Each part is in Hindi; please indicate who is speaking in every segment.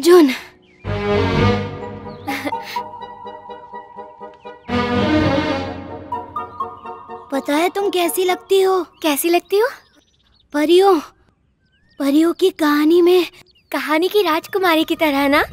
Speaker 1: अर्जुन, पता है तुम कैसी लगती हो?
Speaker 2: कैसी लगती हो?
Speaker 1: परियों, परियों की कहानी में,
Speaker 2: कहानी की राजकुमारी की तरह ना?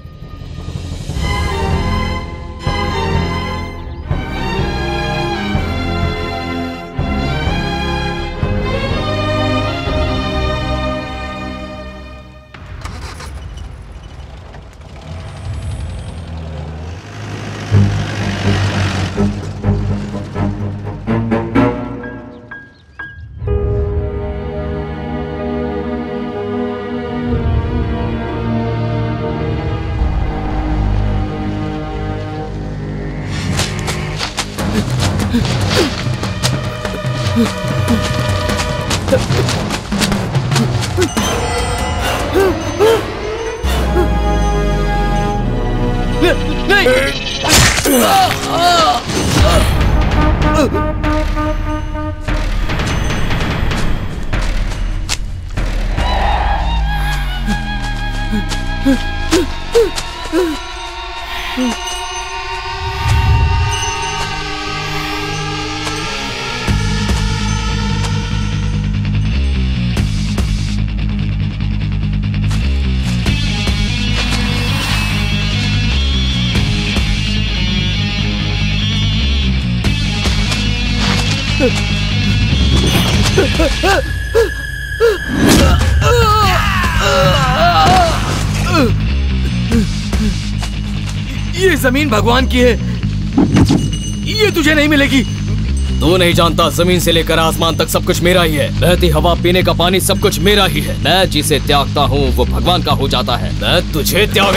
Speaker 3: ये जमीन भगवान की है, ये तुझे नहीं मिलेगी।
Speaker 4: तू नहीं जानता, जमीन से लेकर आसमान तक सब कुछ मेरा ही है। बहती हवा, पीने का पानी, सब कुछ मेरा ही है। मैं जिसे त्यागता हूँ वो भगवान का हो जाता है। मैं तुझे त्याग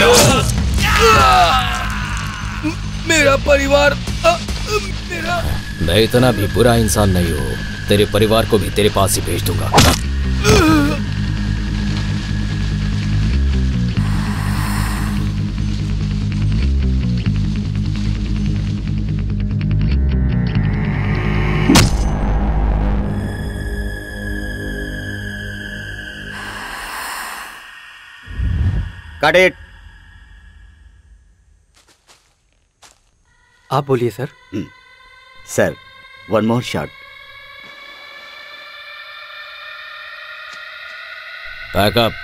Speaker 3: मेरा परिवार, मेरा...
Speaker 4: मैं इतना भी बुरा इंसान नहीं हूँ। तेरे परिवार को भी तेरे पास ही भेज दूंगा।
Speaker 5: Cut it.
Speaker 6: आप बोलिए sir.
Speaker 5: Sir, one more shot.
Speaker 4: Pack up.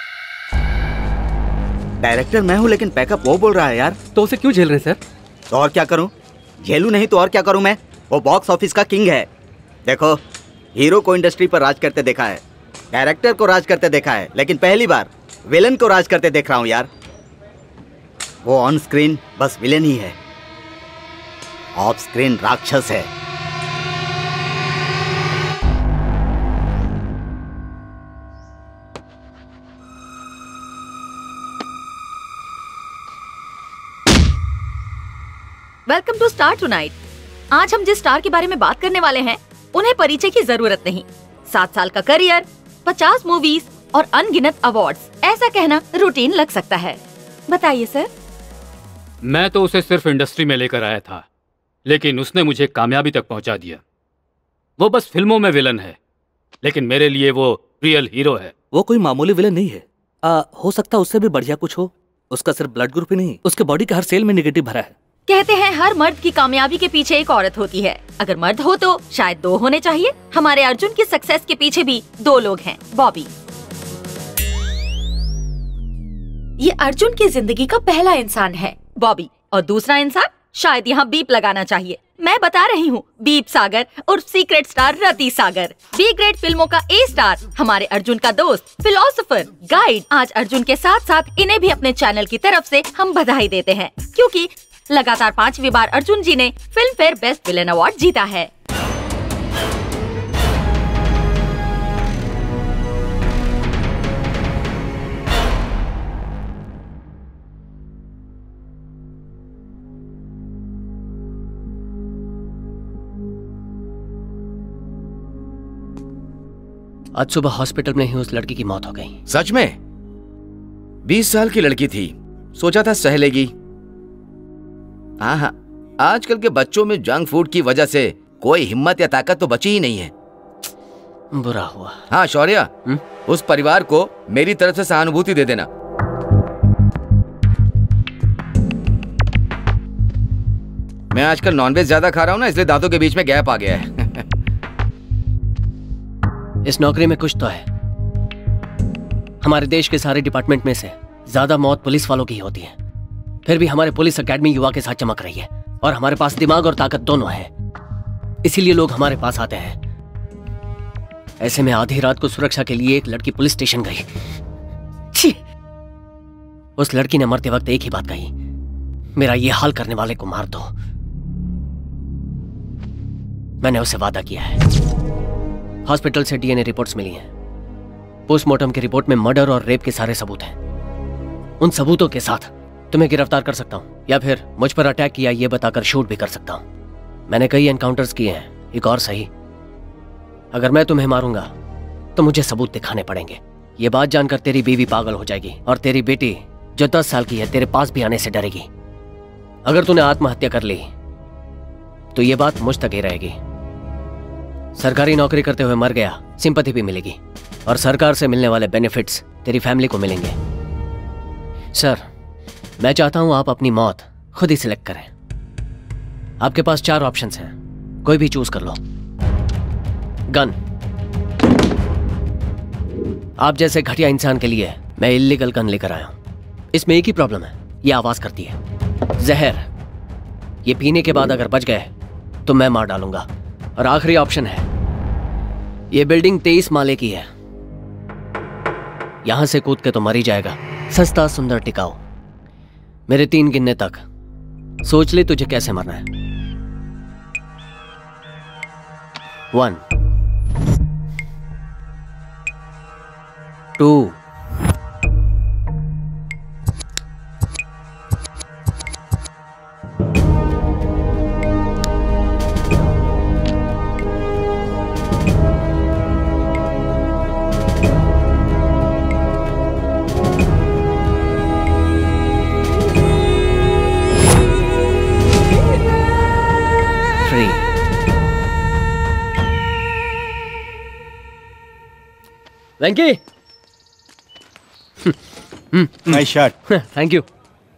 Speaker 5: Director मैं हूँ, लेकिन पैकअप वो बोल रहा है यार।
Speaker 6: तो उसे क्यों झेल रहे हैं सर?
Speaker 5: तो और क्या करूँ? झेलूं नहीं तो और क्या करूँ मैं? वो बॉक्स ऑफिस का किंग है। देखो, हीरो को इंडस्ट्री पर राज करते देखा है, डायरेक्टर को राज करते देखा है, लेकिन पहली बार विलन को राज करते देख रहा हूँ यार। वो ऑन स्क्रीन बस विलन ही है, ऑफ स्क्रीन राक्षस है।
Speaker 7: Welcome to star tonight. आज हम जिस स्टार के बारे में बात करने वाले हैं, उन्हें परिचय की जरूरत नहीं। 7 साल का करियर, 50 मूवीज और अनगिनत अवार्ड्स, ऐसा कहना रूटीन लग सकता है। बताइए सर।
Speaker 8: मैं तो उसे सिर्फ इंडस्ट्री में लेकर आया था, लेकिन उसने मुझे कामयाबी तक पहुंचा दिया। वो बस फिल्मों में विलन है, लेकिन मेरे लिए वो रियल हीरो है।
Speaker 6: वो कोई मामूली विलन नहीं है। हो सकता उससे भी बढ़िया कुछ हो। उसका सिर्फ ब्लड ग्रुप ही नहीं, उसके बॉडी के हर सेल में नेगेटिव भरा है।
Speaker 7: कहते हैं हर मर्द की कामयाबी के पीछे एक औरत होती है। अगर मर्द हो तो शायद 2 होने चाहिए। हमारे अर्जुन की सक्सेस के पीछे भी 2 लोग हैं। बॉबी, ये अर्जुन की जिंदगी का पहला इंसान है बॉबी, और दूसरा इंसान, शायद यहाँ बीप लगाना चाहिए, मैं बता रही हूँ, बीप सागर और secret star Rati Sagar. B grade फिल्मों का ए स्टार, हमारे अर्जुन का दोस्त, फिलोसोफर, गाइड। आज अर्जुन के साथ साथ इन्हें भी अपने चैनल की तरफ से हम बधाई देते हैं, क्योंकि लगातार 5वीं बार अर्जुन जी ने Filmfare best villain award जीता है।
Speaker 6: आज सुबह हॉस्पिटल में ही उस लड़की की मौत हो गई।
Speaker 3: सच में? 20 साल की लड़की थी, सोचा था सह लेगी। हाँ, आजकल के बच्चों में जंक फूड की वजह से कोई हिम्मत या ताकत तो बची ही नहीं है।
Speaker 6: बुरा हुआ।
Speaker 3: हाँ शौर्य, उस परिवार को मेरी तरफ से सहानुभूति दे देना। मैं आजकल नॉनवेज ज्यादा खा रहा हूँ ना, इसलिए दांतों के बीच में गैप आ गया है।
Speaker 9: इस नौकरी में कुछ तो है। हमारे देश के सारे डिपार्टमेंट में से ज्यादा मौत पुलिस वालों की ही होती है, फिर भी हमारे पुलिस एकेडमी युवा के साथ चमक रही है और हमारे पास दिमाग और ताकत दोनों है, इसीलिए लोग हमारे पास आते हैं। ऐसे में आधी रात को सुरक्षा के लिए एक लड़की पुलिस स्टेशन गई। छी! उस लड़की ने मरते वक्त एक ही बात कही, मेरा ये हाल करने वाले को मार दो। मैंने उसे वादा किया है। हॉस्पिटल से डीएनए रिपोर्ट्स मिली हैं। पोस्टमार्टम की रिपोर्ट में मर्डर और रेप के सारे सबूत हैं। उन सबूतों के साथ तुम्हें गिरफ्तार कर सकता हूं या फिर मुझ पर अटैक किया ये बताकर शूट भी कर सकता हूं। मैंने कई एनकाउंटर्स किए हैं, एक और सही। अगर मैं तुम्हें मारूंगा तो मुझे सबूत दिखाने पड़ेंगे। ये बात जानकर तेरी बीवी पागल हो जाएगी और तेरी बेटी जो 10 साल की है तेरे पास भी आने से डरेगी। अगर तूने आत्महत्या कर ली तो ये बात मुझ तक ही रहेगी। सरकारी नौकरी करते हुए मर गया, सिंपैथी भी मिलेगी और सरकार से मिलने वाले बेनिफिट्स तेरी फैमिली को मिलेंगे। सर, मैं चाहता हूं आप अपनी मौत खुद ही सिलेक्ट करें। आपके पास 4 ऑप्शंस हैं, कोई भी चूज कर लो। गन। आप जैसे घटिया इंसान के लिए मैं इल्लीगल गन लेकर आया हूं। इसमें एक ही प्रॉब्लम है, ये आवाज करती है। जहर, ये पीने के बाद अगर बच गए तो मैं मार डालूंगा। और आखिरी ऑप्शन है, ये बिल्डिंग 23 माले की है, यहां से कूद के तो मर ही जाएगा। सस्ता, सुंदर, टिकाऊ। मेरे 3 गिनने तक सोच ले तुझे कैसे मरना है। 1 2 Venky.
Speaker 10: Nice shot.
Speaker 9: Thank you.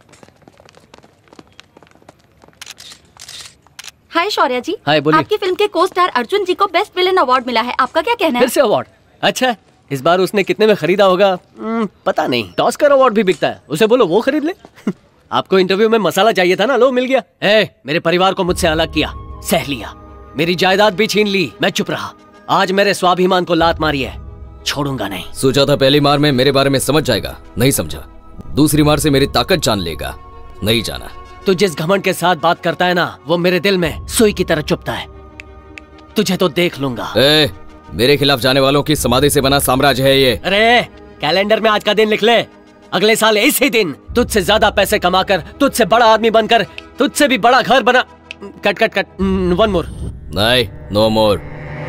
Speaker 7: Hi Shaurya ji.
Speaker 9: Hi, बोलिए।
Speaker 7: आपकी फिल्म के को स्टार अर्जुन जी को बेस्ट विलेन अवार्ड मिला है, आपका क्या कहना है?
Speaker 9: फिर से अवार्ड? अच्छा, इस बार उसने कितने में खरीदा होगा? पता नहीं। ऑस्कर अवार्ड भी बिकता है, उसे बोलो वो खरीद ले। आपको इंटरव्यू में मसाला चाहिए था ना, लो मिल गया। मेरे परिवार को मुझसे अलग किया, सह लिया, मेरी जायदाद भी छीन ली, मैं चुप रहा। आज मेरे स्वाभिमान को लात मारी है, छोड़ूंगा नहीं।
Speaker 4: सोचा था पहली मार में मेरे बारे में समझ जाएगा, नहीं समझा। दूसरी मार से मेरी ताकत जान लेगा, नहीं जाना।
Speaker 9: तू जिस घमंड के साथ बात करता है ना, वो मेरे दिल में सुई की तरह चुभता है। तुझे तो देख लूंगा।
Speaker 4: मेरे खिलाफ जाने वालों की समाधि से बना साम्राज्य है ये।
Speaker 9: अरे कैलेंडर में आज का दिन लिख ले, अगले साल इसी दिन तुझसे ज्यादा पैसे कमाकर, तुझसे बड़ा आदमी बनकर, तुझसे भी बड़ा घर बना। Cut cut cut, 1 more.
Speaker 4: नहीं, no more.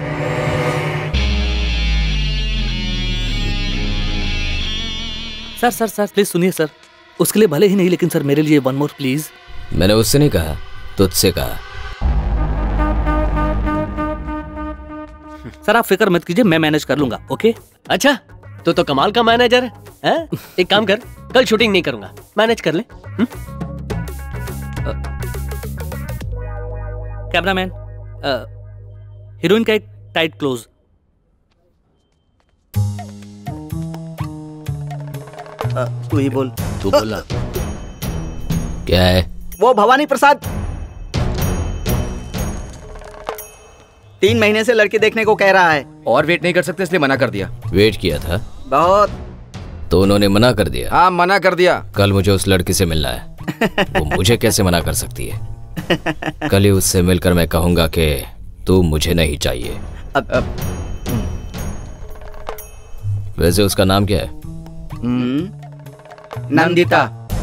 Speaker 6: Sir sir sir please सुनिए सर, उसके लिए भले ही नहीं लेकिन सर मेरे लिए 1 मोर प्लीज।
Speaker 4: मैंने उससे नहीं कहा, तुझसे कहा।
Speaker 6: सर आप फिक्र मत कीजिए, मैं मैनेज कर लूंगा। ओके।
Speaker 9: अच्छा, तो कमाल का मैनेजर है। एक काम कर, कल शूटिंग नहीं करूंगा, मैनेज कर ले।
Speaker 6: कैमरामैन, हीरोइन का एक टाइट क्लोज।
Speaker 5: तू ही बोल।
Speaker 4: तू बोला। क्या है?
Speaker 5: वो भवानी प्रसाद 3 महीने से लड़की देखने को कह रहा है।
Speaker 3: और वेट नहीं कर सकते इसलिए मना कर दिया।
Speaker 4: वेट किया था
Speaker 5: बहुत।
Speaker 4: तो उन्होंने मना कर दिया?
Speaker 3: हाँ, मना कर दिया।
Speaker 4: कल मुझे उस लड़की से मिलना है। वो मुझे कैसे मना कर सकती है? कल ही उससे मिलकर मैं कहूंगा कि तू मुझे नहीं चाहिए। वैसे उसका नाम क्या है?
Speaker 5: नंदिता।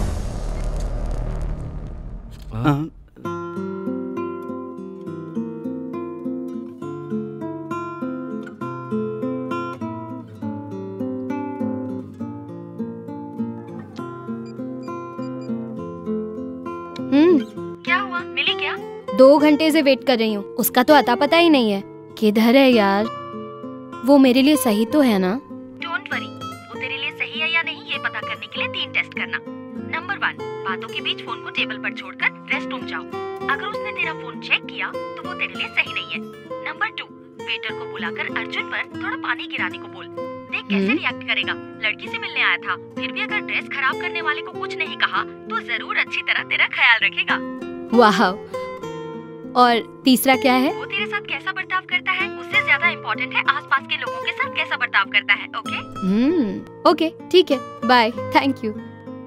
Speaker 7: क्या हुआ, मिली क्या?
Speaker 1: 2 घंटे से वेट कर रही हूँ, उसका तो अता पता ही नहीं है। किधर है यार? वो मेरे लिए सही तो है ना?
Speaker 7: डोंट वरी, वो तेरे लिए सही है या नहीं ये पता करने के लिए 3 टेस्ट करना। नंबर 1, बातों के बीच फोन को टेबल पर छोड़कर रेस्ट रूम जाओ। अगर उसने तेरा फोन चेक किया तो वो तेरे लिए सही नहीं है। नंबर 2, वेटर को बुलाकर अर्जुन पर थोड़ा पानी गिराने को बोल। देख कैसे रिएक्ट करेगा। लड़की से मिलने आया था, फिर भी अगर ड्रेस खराब करने वाले को कुछ नहीं कहा तो जरूर अच्छी तरह तेरा ख्याल रखेगा।
Speaker 1: वाह। और तीसरा क्या है?
Speaker 7: वो तेरे साथ कैसा बर्ताव करता है उससे ज्यादा इम्पोर्टेंट है आसपास के लोगों के साथ कैसा बर्ताव करता है। ओके?
Speaker 1: ओके, ठीक है, बाय, थैंक यू।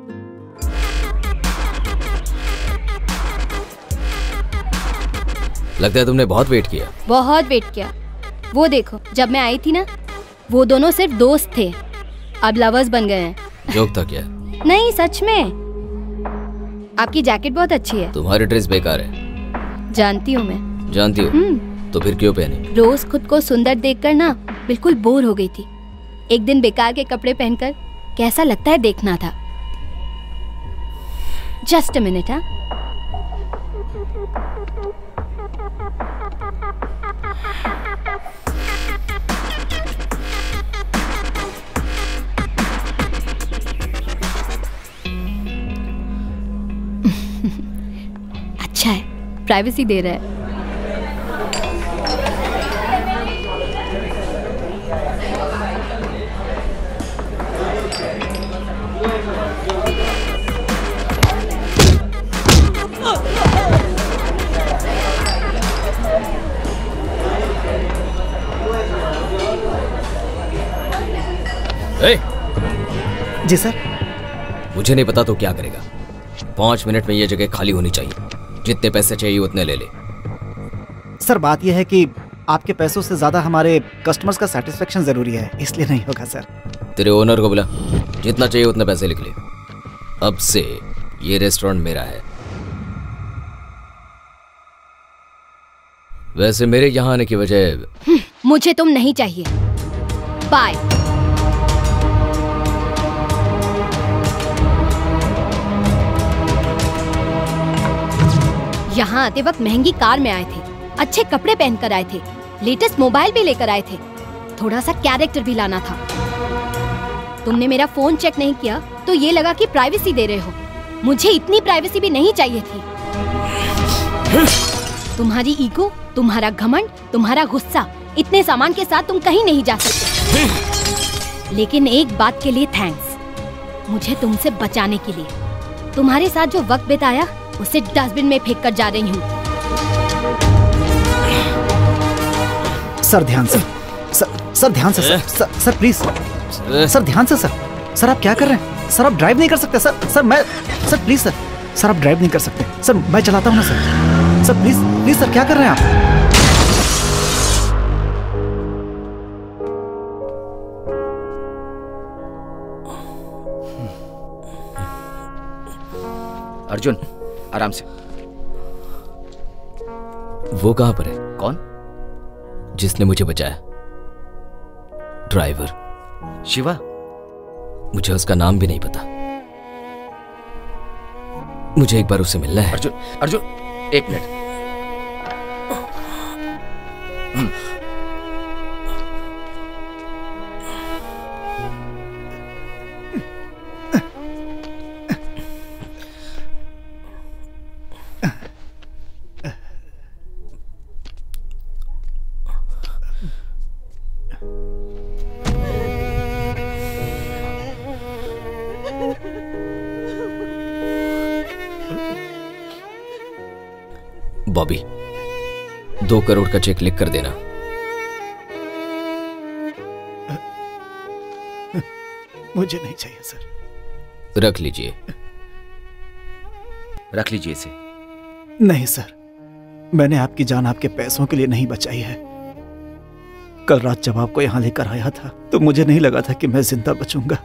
Speaker 4: लगता है तुमने बहुत वेट किया।
Speaker 1: बहुत वेट किया। वो देखो, जब मैं आई थी ना, वो दोनों सिर्फ दोस्त थे, अब लवर्स बन गए हैं।
Speaker 4: जोक था क्या?
Speaker 1: नहीं, सच में। आपकी जैकेट बहुत अच्छी है।
Speaker 4: तुम्हारी ड्रेस बेकार है।
Speaker 1: जानती हूँ मैं।
Speaker 4: जानती हो? तो फिर क्यों पहनी?
Speaker 1: रोज खुद को सुंदर देखकर ना बिल्कुल बोर हो गई थी। एक दिन बेकार के कपड़े पहनकर कैसा लगता है देखना था। Just a minute. हाँ, अच्छा है, प्राइवेसी दे रहा है।
Speaker 10: जी सर।
Speaker 4: मुझे नहीं पता तो क्या करेगा। 5 मिनट में ये जगह खाली होनी चाहिए। जितने पैसे चाहिए उतने ले ले।
Speaker 10: सर बात यह है कि आपके पैसों से ज्यादा हमारे कस्टमर्स का सेटिस्फेक्शन जरूरी है, इसलिए नहीं होगा सर।
Speaker 4: तेरे ओनर को बुला, जितना चाहिए उतने पैसे लिख ले। अब से ये रेस्टोरेंट मेरा है। वैसे मेरे यहाँ आने की वजह।
Speaker 1: मुझे तुम नहीं चाहिए, बाय। यहाँ आते वक्त महंगी कार में आए थे, अच्छे कपड़े पहनकर आए थे, लेटेस्ट मोबाइल भी लेकर आए थे, थोड़ा सा कैरेक्टर भी लाना था। तुमने मेरा फोन चेक नहीं किया तो ये लगा कि प्राइवेसी दे रहे हो। मुझे इतनी प्राइवेसी भी नहीं चाहिए थी। तुम्हारी ईगो, तुम्हारा घमंड, तुम्हारा गुस्सा, इतने सामान के साथ तुम कहीं नहीं जा सकते। लेकिन एक बात के लिए थैंक्स, मुझे तुमसे बचाने के लिए। तुम्हारे साथ जो वक्त बिताया उसे डस्टबिन में फेंक कर जा रही हूँ।
Speaker 10: सर ध्यान से, सर ध्यान से, सर प्लीज, सर ध्यान से। सर आप क्या कर रहे हैं? सर आप ड्राइव नहीं कर सकते। सर प्लीज सर आप ड्राइव नहीं कर सकते। सर मैं चलाता हूँ ना सर प्लीज सर क्या कर रहे हैं आप?
Speaker 3: अर्जुन, आराम से।
Speaker 4: वो कहाँ पर है?
Speaker 3: कौन?
Speaker 4: जिसने मुझे बचाया। ड्राइवर
Speaker 3: शिवा।
Speaker 4: मुझे उसका नाम भी नहीं पता। मुझे एक बार उससे मिलना है।
Speaker 3: अर्जुन, एक मिनट।
Speaker 4: बॉबी, 2 करोड़ का चेक लिख कर देना।
Speaker 10: मुझे नहीं चाहिए सर।
Speaker 4: रख लीजिए।
Speaker 3: रख लीजिए इसे।
Speaker 10: नहीं सर, मैंने आपकी जान आपके पैसों के लिए नहीं बचाई है। कल रात जब आपको यहां लेकर आया था तो मुझे नहीं लगा था कि मैं जिंदा बचूंगा।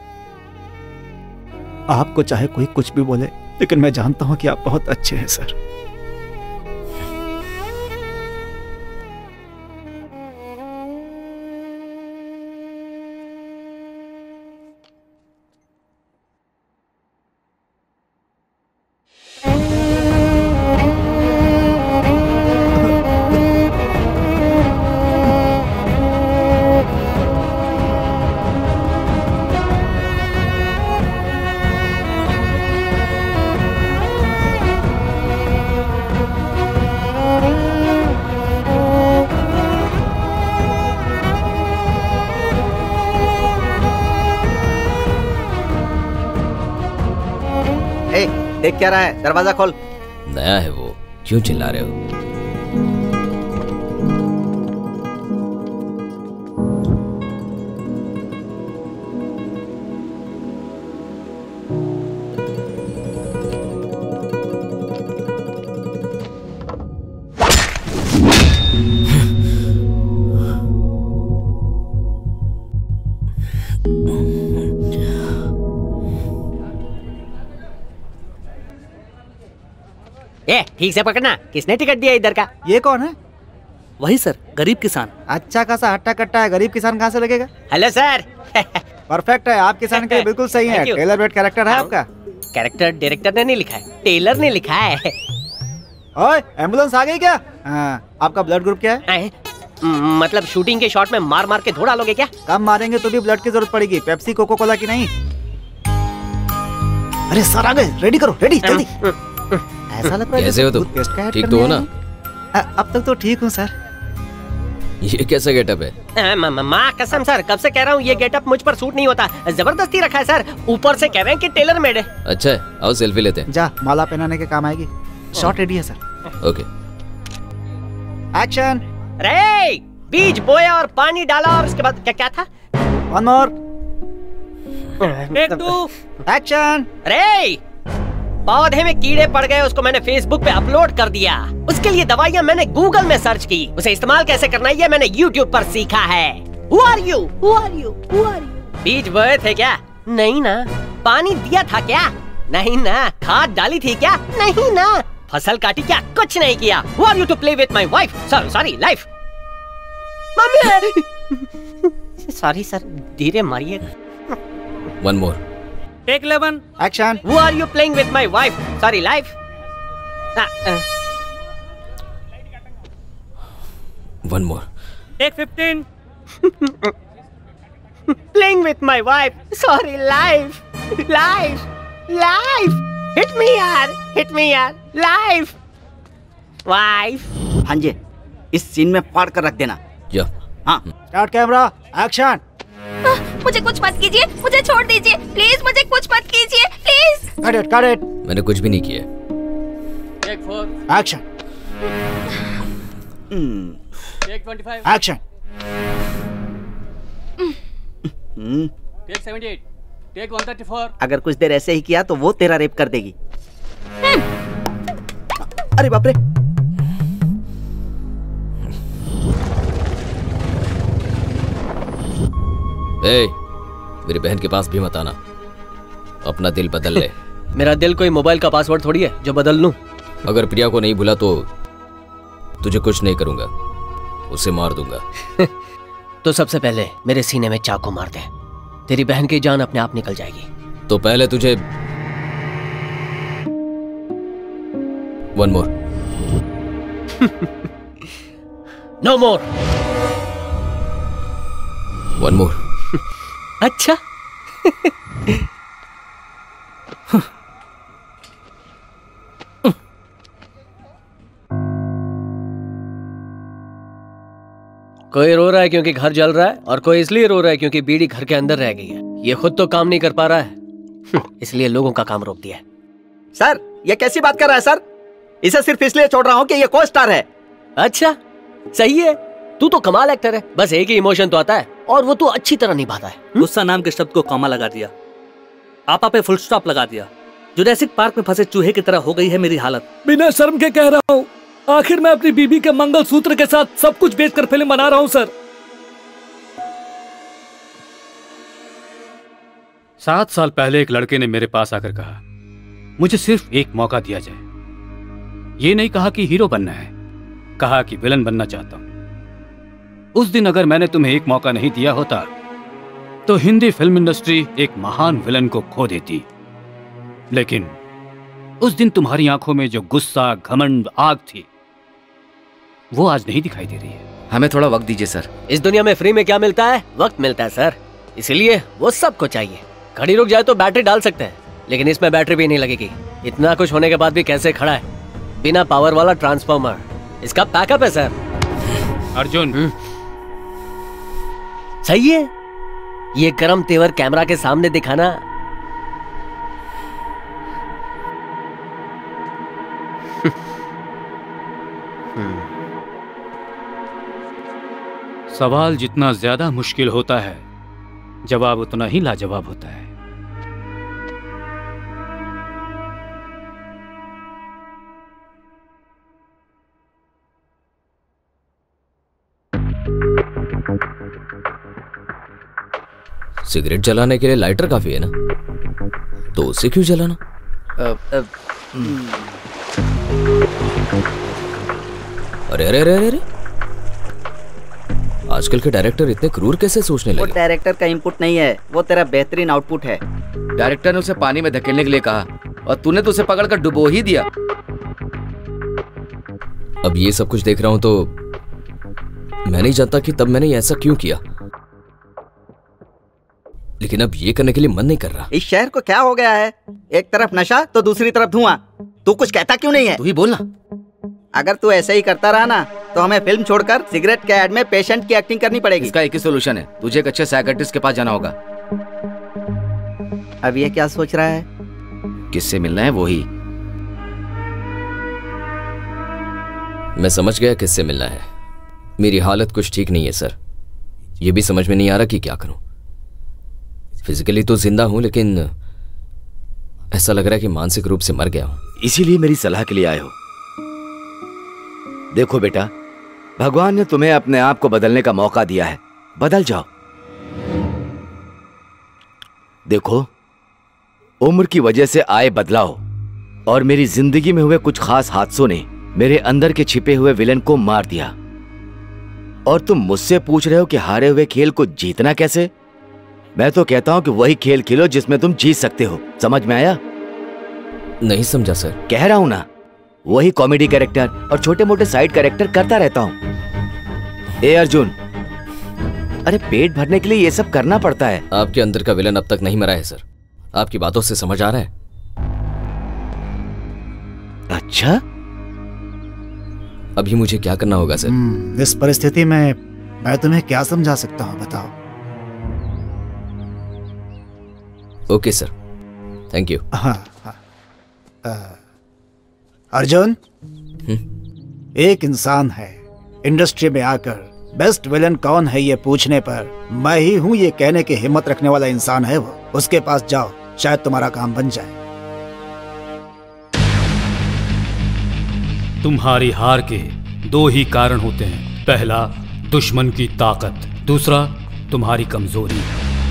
Speaker 10: आपको चाहे कोई कुछ भी बोले, लेकिन मैं जानता हूं कि आप बहुत अच्छे हैं सर।
Speaker 5: ए, देख क्या रहा है? दरवाजा खोल।
Speaker 3: नया है वो, क्यों चिल्ला रहे हो?
Speaker 11: ठीक से पकड़ना। किसने टिकट दिया इधर का?
Speaker 10: ये कौन है?
Speaker 6: वही सर, गरीब किसान।
Speaker 10: अच्छा खासा हट्टा कट्टा है, गरीब किसान कहाँ से लगेगा?
Speaker 11: Hello sir.
Speaker 10: परफेक्ट है, आप किसान के लिए बिल्कुल सही है। टेलर मेड कैरेक्टर है आपका।
Speaker 11: कैरेक्टर डायरेक्टर ने नहीं लिखा है, टेलर ने लिखा है।
Speaker 10: ओए, एम्बुलेंस आ गई क्या? हाँ, आपका ब्लड ग्रुप क्या है?
Speaker 11: मतलब शूटिंग के शॉट में मार मार के धो डालोगे क्या?
Speaker 10: कम मारेंगे तो भी ब्लड की जरूरत पड़ेगी। पेप्सी कोको कोला की नहीं। अरे सर आ गए, रेडी करो, रेडी जल्दी। ऐसा लग रहा है
Speaker 3: कैसे हो तुम? ठीक तो हो ना?
Speaker 10: अब तक तो ठीक हूँ सर।
Speaker 3: ये कैसा गेटअप है?
Speaker 11: माँ कसम सर, कब से कह रहा हूँ ये गेटअप मुझ पर सूट नहीं होता। जबरदस्ती रखा है सर, ऊपर से कह रहे हैं कि टेलर मेड है।
Speaker 3: अच्छा है, आओ सेल्फी लेते हैं।
Speaker 10: जा, माला पहनाने के काम आएगी। शॉट रेडी है सर।
Speaker 3: Okay,
Speaker 10: action.
Speaker 11: रे, बीज बोया और पानी डाला और उसके बाद क्या क्या था?
Speaker 10: One more,
Speaker 11: take two,
Speaker 10: action.
Speaker 11: रे, पौधे में कीड़े पड़ गए, उसको मैंने फेसबुक पे अपलोड कर दिया। उसके लिए दवाइयाँ मैंने गूगल में सर्च की, उसे इस्तेमाल कैसे करना है ये मैंने यूट्यूब पर सीखा है। Who are you? Who are you? Who are you? बीज बोए थे क्या? नहीं ना। पानी दिया था क्या? नहीं ना। खाद डाली थी क्या? नहीं ना। फसल काटी क्या? कुछ नहीं किया। Who are you to play with my wife? Sorry, life. Mummy. Sorry sir, धीरे मारिए।
Speaker 3: One more,
Speaker 11: take 11,
Speaker 10: action.
Speaker 11: Who are you playing with my wife? Sorry, life.
Speaker 3: One more,
Speaker 11: Take 15. Playing with my wife. Sorry, life. Hit me यार. Life. Wife.
Speaker 5: भांजे, इस सीन में फाड़ कर रख देना।
Speaker 3: या
Speaker 5: हाँ,
Speaker 10: स्टार्ट कैमरा, एक्शन।
Speaker 2: मुझे कुछ मत कीजिए, मुझे छोड़ दीजिए प्लीज, मुझे कुछ मत कीजिए प्लीज।
Speaker 10: Cut it.
Speaker 3: मैंने कुछ भी नहीं किया।
Speaker 11: Take 4.
Speaker 10: Action.
Speaker 11: Take 25.
Speaker 10: Action.
Speaker 11: Take 78. Take 134.
Speaker 5: अगर कुछ देर ऐसे ही किया तो वो तेरा रेप कर देगी। अरे बाप रे।
Speaker 3: ए, मेरी बहन के पास भी मत आना, अपना दिल बदल ले।
Speaker 9: मेरा दिल कोई मोबाइल का पासवर्ड थोड़ी है जो बदल लूं।
Speaker 3: अगर प्रिया को नहीं भूला तो तुझे कुछ नहीं करूंगा, उसे मार दूंगा।
Speaker 9: तो सबसे पहले मेरे सीने में चाकू मार दे, तेरी बहन की जान अपने आप निकल जाएगी।
Speaker 3: तो पहले तुझे one more.
Speaker 9: No more.
Speaker 3: One more.
Speaker 9: अच्छा। कोई रो रहा है क्योंकि घर जल रहा है और कोई इसलिए रो रहा है क्योंकि बीड़ी घर के अंदर रह गई है। ये खुद तो काम नहीं कर पा रहा है, इसलिए लोगों का काम रोक दिया है।
Speaker 5: सर, ये कैसी बात कर रहा है सर? इसे सिर्फ इसलिए छोड़ रहा हूँ कि ये को स्टार है।
Speaker 9: अच्छा, सही है। तू तो कमाल एक्टर है, बस एक ही इमोशन तो आता है और वो तू अच्छी तरह निभाता है।
Speaker 6: गुस्सा नाम के शब्द को कॉमा लगा दिया, आपा पे फुल स्टॉप लगा दिया। जुरासिक पार्क में फंसे चूहे की तरह हो गई है मेरी हालत। बिना शर्म के कह रहा हूँ, आखिर मैं अपनी बीबी के मंगलसूत्र के साथ सब कुछ बेचकर फिल्म बना रहा हूँ सर।
Speaker 8: 7 साल पहले एक लड़के ने मेरे पास आकर कहा, मुझे सिर्फ एक मौका दिया जाए। ये नहीं कहा कि हीरो बनना है, कहा कि विलन बनना चाहता हूं। उस दिन अगर मैंने तुम्हें एक मौका नहीं दिया होता तो हिंदी फिल्म इंडस्ट्री एक महान विलन को खो देती। लेकिन उस दिन तुम्हारी आंखों में जो गुस्सा, घमंड, आग थी वो आज नहीं दिखाई दे रही है।
Speaker 3: हमें थोड़ा वक्त दीजिए सर।
Speaker 9: इस दुनिया में फ्री में क्या मिलता है? वक्त मिलता है सर, इसलिए वो सबको चाहिए। घड़ी रुक जाए तो बैटरी डाल सकते हैं, लेकिन इसमें बैटरी भी नहीं लगेगी। इतना कुछ होने के बाद भी कैसे खड़ा है? बिना पावर वाला ट्रांसफार्मर, इसका बैकअप है सर।
Speaker 8: अर्जुन,
Speaker 9: सही है। ये गरम तेवर कैमरा के सामने दिखाना
Speaker 8: सवाल जितना ज्यादा मुश्किल होता है, जवाब उतना ही लाजवाब होता है।
Speaker 3: सिगरेट जलाने के लिए लाइटर काफी है ना, तो उसे क्यों जलाना? अरे अरे अरे अरे, आजकल के डायरेक्टर इतने क्रूर कैसे सोचने लगे?
Speaker 5: वो डायरेक्टर का इनपुट नहीं है, वो तेरा बेहतरीन आउटपुट है।
Speaker 12: डायरेक्टर ने उसे पानी में धकेलने के लिए कहा और तूने तो उसे पकड़कर डुबो ही दिया।
Speaker 3: अब ये सब कुछ देख रहा हूं तो मैं नहीं जानता कि तब मैंने ऐसा क्यों किया, लेकिन अब ये करने के लिए मन नहीं कर रहा।
Speaker 5: इस शहर को क्या हो गया है? एक तरफ नशा तो दूसरी तरफ धुआं। तू कुछ कहता क्यों नहीं है?
Speaker 12: तू ही बोलना।
Speaker 5: अगर तू ऐसे ही करता रहा ना तो हमें फिल्म छोड़कर सिगरेट के ऐड में पेशेंट की एक्टिंग करनी पड़ेगी।
Speaker 12: इसका एक ही सोल्यूशन है, तुझे एक अच्छे साइकियाट्रिस्ट के पास जाना होगा।
Speaker 5: अब ये क्या सोच रहा है?
Speaker 12: किससे मिलना है? वो ही।
Speaker 3: मैं समझ गया किससे मिलना है। मेरी हालत कुछ ठीक नहीं है सर, ये भी समझ में नहीं आ रहा कि क्या करूं। फिजिकली तो जिंदा हूं, लेकिन ऐसा लग रहा है कि मानसिक रूप से मर गया हूं।
Speaker 12: इसीलिए मेरी सलाह के लिए आए हो। देखो बेटा, भगवान ने तुम्हें अपने आप को बदलने का मौका दिया है, बदल जाओ। देखो, उम्र की वजह से आए बदलाव और मेरी जिंदगी में हुए कुछ खास हादसों ने मेरे अंदर के छिपे हुए विलन को मार दिया। और तुम मुझसे पूछ रहे हो कि हारे हुए खेल को जीतना कैसे? मैं तो कहता हूं कि वही खेल खेलो जिसमें तुम जीत सकते हो। समझ में आया?
Speaker 3: नहीं समझा सर।
Speaker 12: कह रहा हूं ना, वही कॉमेडी कैरेक्टर और छोटे मोटे साइड कैरेक्टर करता रहता हूं। ए अर्जुन, अरे पेट भरने के लिए ये सब करना पड़ता है।
Speaker 3: आपके अंदर का विलन अब तक नहीं मरा है सर, आपकी बातों से समझ आ रहा है।
Speaker 12: अच्छा,
Speaker 3: अभी मुझे क्या करना होगा सर?
Speaker 10: इस परिस्थिति में मैं तुम्हें क्या समझा सकता हूँ, बताओ।
Speaker 3: Okay sir, thank you.
Speaker 10: हाँ। अर्जुन, एक इंसान है इंडस्ट्री में आकर बेस्ट विलन कौन है ये पूछने पर मैं ही हूँ ये कहने की हिम्मत रखने वाला इंसान है वो। उसके पास जाओ, शायद तुम्हारा काम बन जाए।
Speaker 8: तुम्हारी हार के दो ही कारण होते हैं, पहला दुश्मन की ताकत, दूसरा तुम्हारी कमजोरी।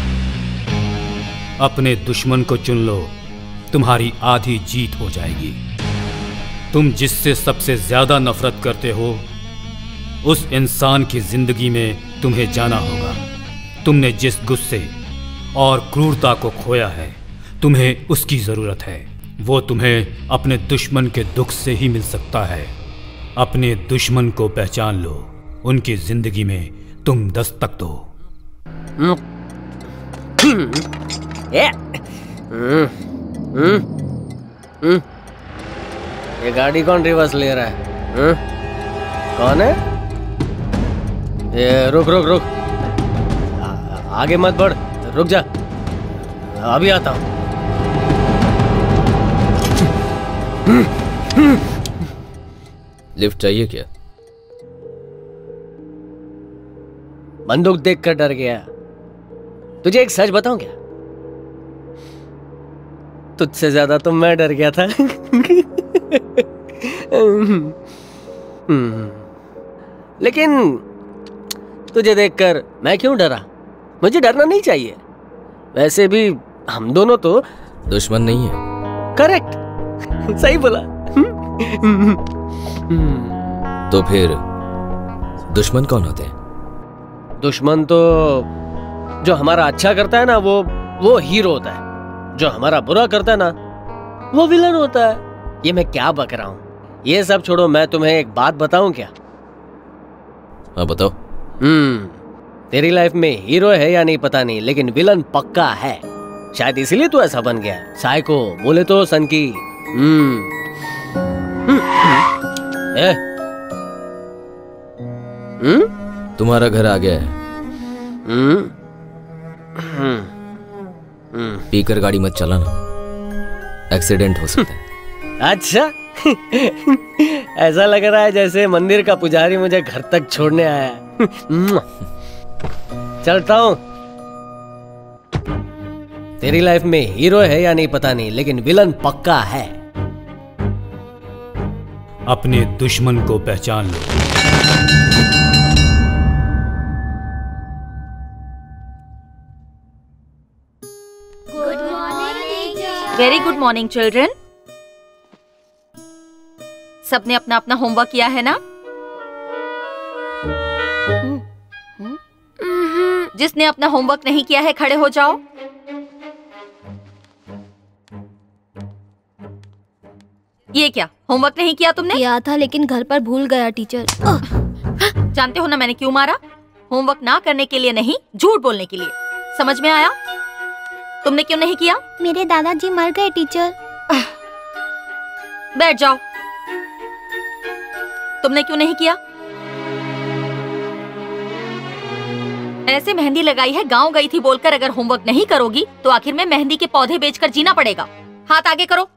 Speaker 8: अपने दुश्मन को चुन लो, तुम्हारी आधी जीत हो जाएगी। तुम जिससे सबसे ज्यादा नफरत करते हो उस इंसान की जिंदगी में तुम्हें जाना होगा। तुमने जिस गुस्से और क्रूरता को खोया है, तुम्हें उसकी जरूरत है। वो तुम्हें अपने दुश्मन के दुख से ही मिल सकता है। अपने दुश्मन को पहचान लो, उनकी जिंदगी में तुम दस्तक दो।
Speaker 11: ये गाड़ी कौन रिवर्स ले रहा है? कौन है ये? रुक रुक रुक, आगे मत बढ़, रुक जा, अभी आता हूं।
Speaker 3: लिफ्ट चाहिए क्या?
Speaker 11: बंदूक देखकर डर गया। तुझे एक सच बताऊं क्या? तुझसे ज्यादा तो मैं डर गया था। लेकिन तुझे देखकर मैं क्यों डरा? मुझे डरना नहीं चाहिए। वैसे भी हम दोनों तो
Speaker 3: दुश्मन नहीं है।
Speaker 11: करेक्ट, सही बोला।
Speaker 3: तो फिर दुश्मन कौन होते हैं?
Speaker 11: दुश्मन तो जो हमारा अच्छा करता है ना, वो हीरो होता है। जो हमारा बुरा करता है ना, वो विलन होता है। ये मैं क्या बक रहा हूँ? ये सब छोड़ो, मैं तुम्हें एक बात बताऊं क्या?
Speaker 3: हाँ बताओ।
Speaker 11: तेरी लाइफ में हीरो है या नहीं पता नहीं, लेकिन विलन पक्का है। शायद इसीलिए तू ऐसा बन गया। साइको बोले तो सन की।
Speaker 3: तुम्हारा घर आ गया है। पीकर गाड़ी मत चलाना, एक्सीडेंट हो सकता है।
Speaker 11: अच्छा। ऐसा लग रहा है जैसे मंदिर का पुजारी मुझे घर तक छोड़ने आया है। चलता हूँ। तेरी लाइफ में हीरो है या नहीं पता नहीं, लेकिन विलन पक्का है।
Speaker 8: अपने दुश्मन को पहचान लो।
Speaker 7: Very good morning children. सबने अपना अपना होमवर्क किया है ना? जिसने अपना होमवर्क नहीं किया है खड़े हो जाओ। ये क्या, होमवर्क नहीं किया तुमने?
Speaker 1: किया था लेकिन घर पर भूल गया टीचर।
Speaker 7: जानते हो ना मैंने क्यों मारा? होमवर्क ना करने के लिए नहीं, झूठ बोलने के लिए। समझ में आया? तुमने क्यों नहीं किया?
Speaker 1: मेरे दादाजी मर गए टीचर।
Speaker 7: बैठ जाओ। तुमने क्यों नहीं किया? ऐसे मेहंदी लगाई है गांव गई थी बोलकर अगर होमवर्क नहीं करोगी तो आखिर में मेहंदी के पौधे बेचकर जीना पड़ेगा। हाथ आगे करो।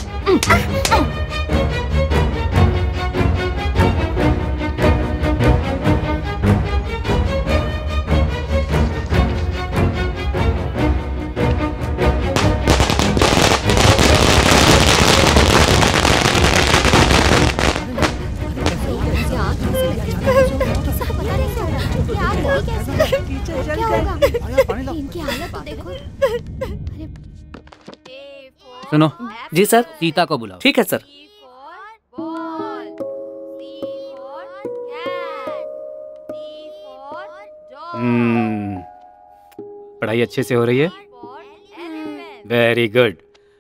Speaker 8: सुनो
Speaker 11: जी सर।
Speaker 8: सीता को बुलाओ।
Speaker 11: ठीक है सर।
Speaker 8: पढ़ाई अच्छे से हो रही है? Very good.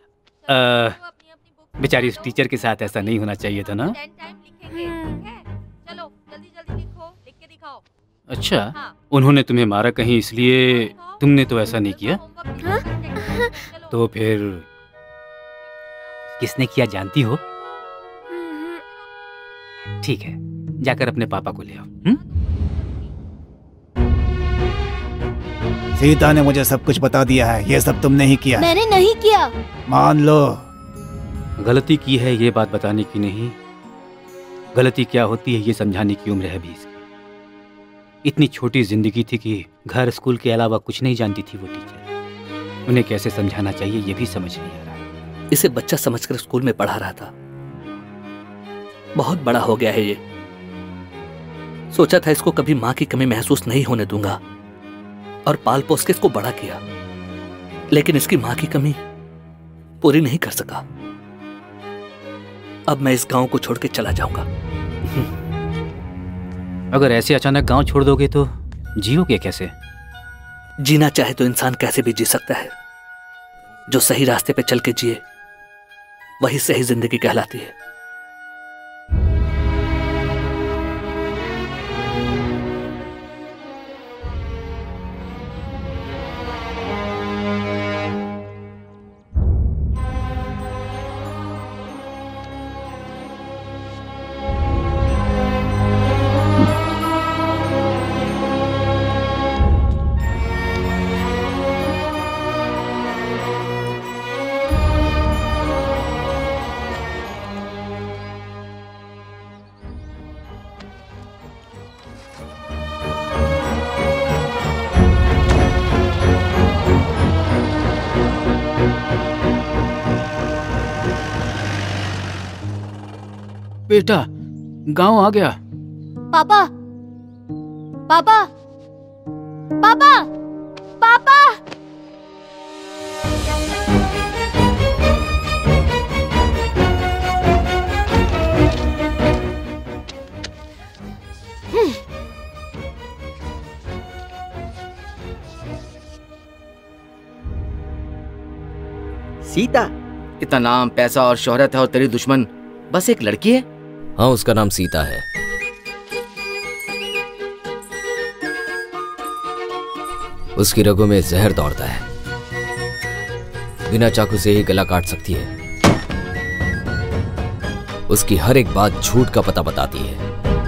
Speaker 8: बेचारी उस टीचर के साथ ऐसा नहीं होना चाहिए था ना? अच्छा, उन्होंने तुम्हें मारा कहीं इसलिए तुमने तो ऐसा नहीं किया? तो फिर किसने किया जानती हो? ठीक है, जाकर अपने पापा को ले आओ।
Speaker 10: सीता ने मुझे सब कुछ बता दिया है, ये सब तुमने ही किया।
Speaker 1: मैंने नहीं किया।
Speaker 10: मान लो।
Speaker 8: गलती की है ये बात बताने की नहीं, गलती क्या होती है ये समझाने की उम्र है भी इसकी। इतनी छोटी जिंदगी थी कि घर स्कूल के अलावा कुछ नहीं जानती थी वो टीचर। उन्हें कैसे समझाना चाहिए ये भी समझ नहीं आ रहा।
Speaker 6: इसे बच्चा समझकर स्कूल में पढ़ा रहा था, बहुत बड़ा हो गया है ये। सोचा था इसको कभी माँ की कमी महसूस नहीं होने दूंगा और पाल पोस के इसको बड़ा किया, लेकिन इसकी माँ की कमी पूरी नहीं कर सका। अब मैं इस गांव को छोड़ के चला जाऊंगा।
Speaker 8: अगर ऐसे अचानक गांव छोड़ दोगे तो जियोगे कैसे?
Speaker 6: जीना चाहे तो इंसान कैसे भी जी सकता है। जो सही रास्ते पे चल के जिए वही सही जिंदगी कहलाती है।
Speaker 8: बेटा, गांव आ गया।
Speaker 1: पापा, पापा, पापा, पापा।
Speaker 12: सीता, इतना नाम, पैसा और शोहरत है और तेरी दुश्मन बस एक लड़की है।
Speaker 3: हाँ, उसका नाम सीता है। उसकी रगों में जहर दौड़ता है, बिना चाकू से ही गला काट सकती है। उसकी हर एक बात झूठ का पता बताती है।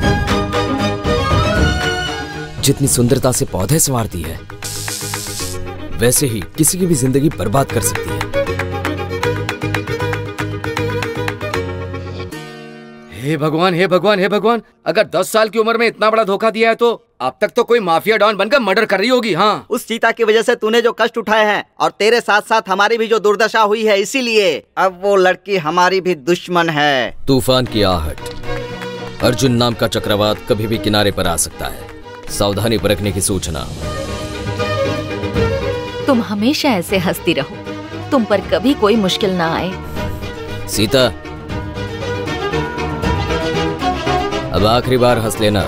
Speaker 3: जितनी सुंदरता से पौधे संवारती है वैसे ही किसी की भी जिंदगी बर्बाद कर सकती है।
Speaker 12: हे भगवान, हे भगवान, हे भगवान, अगर 10 साल की उम्र में इतना बड़ा धोखा दिया है तो अब तक तो कोई माफिया डॉन बनकर मर्डर कर रही होगी। हाँ,
Speaker 5: उस सीता की वजह से तूने जो कष्ट उठाए हैं और तेरे साथ साथ हमारी भी जो दुर्दशा हुई है, इसीलिए अब वो लड़की हमारी भी दुश्मन है।
Speaker 3: तूफान की आहट, अर्जुन नाम का चक्रवात कभी भी किनारे पर आ सकता है, सावधानी बरतने की सूचना।
Speaker 7: तुम हमेशा ऐसे हंसती रहो, तुम पर कभी कोई मुश्किल ना आए।
Speaker 3: सीता, अब आखिरी बार हंस लेना।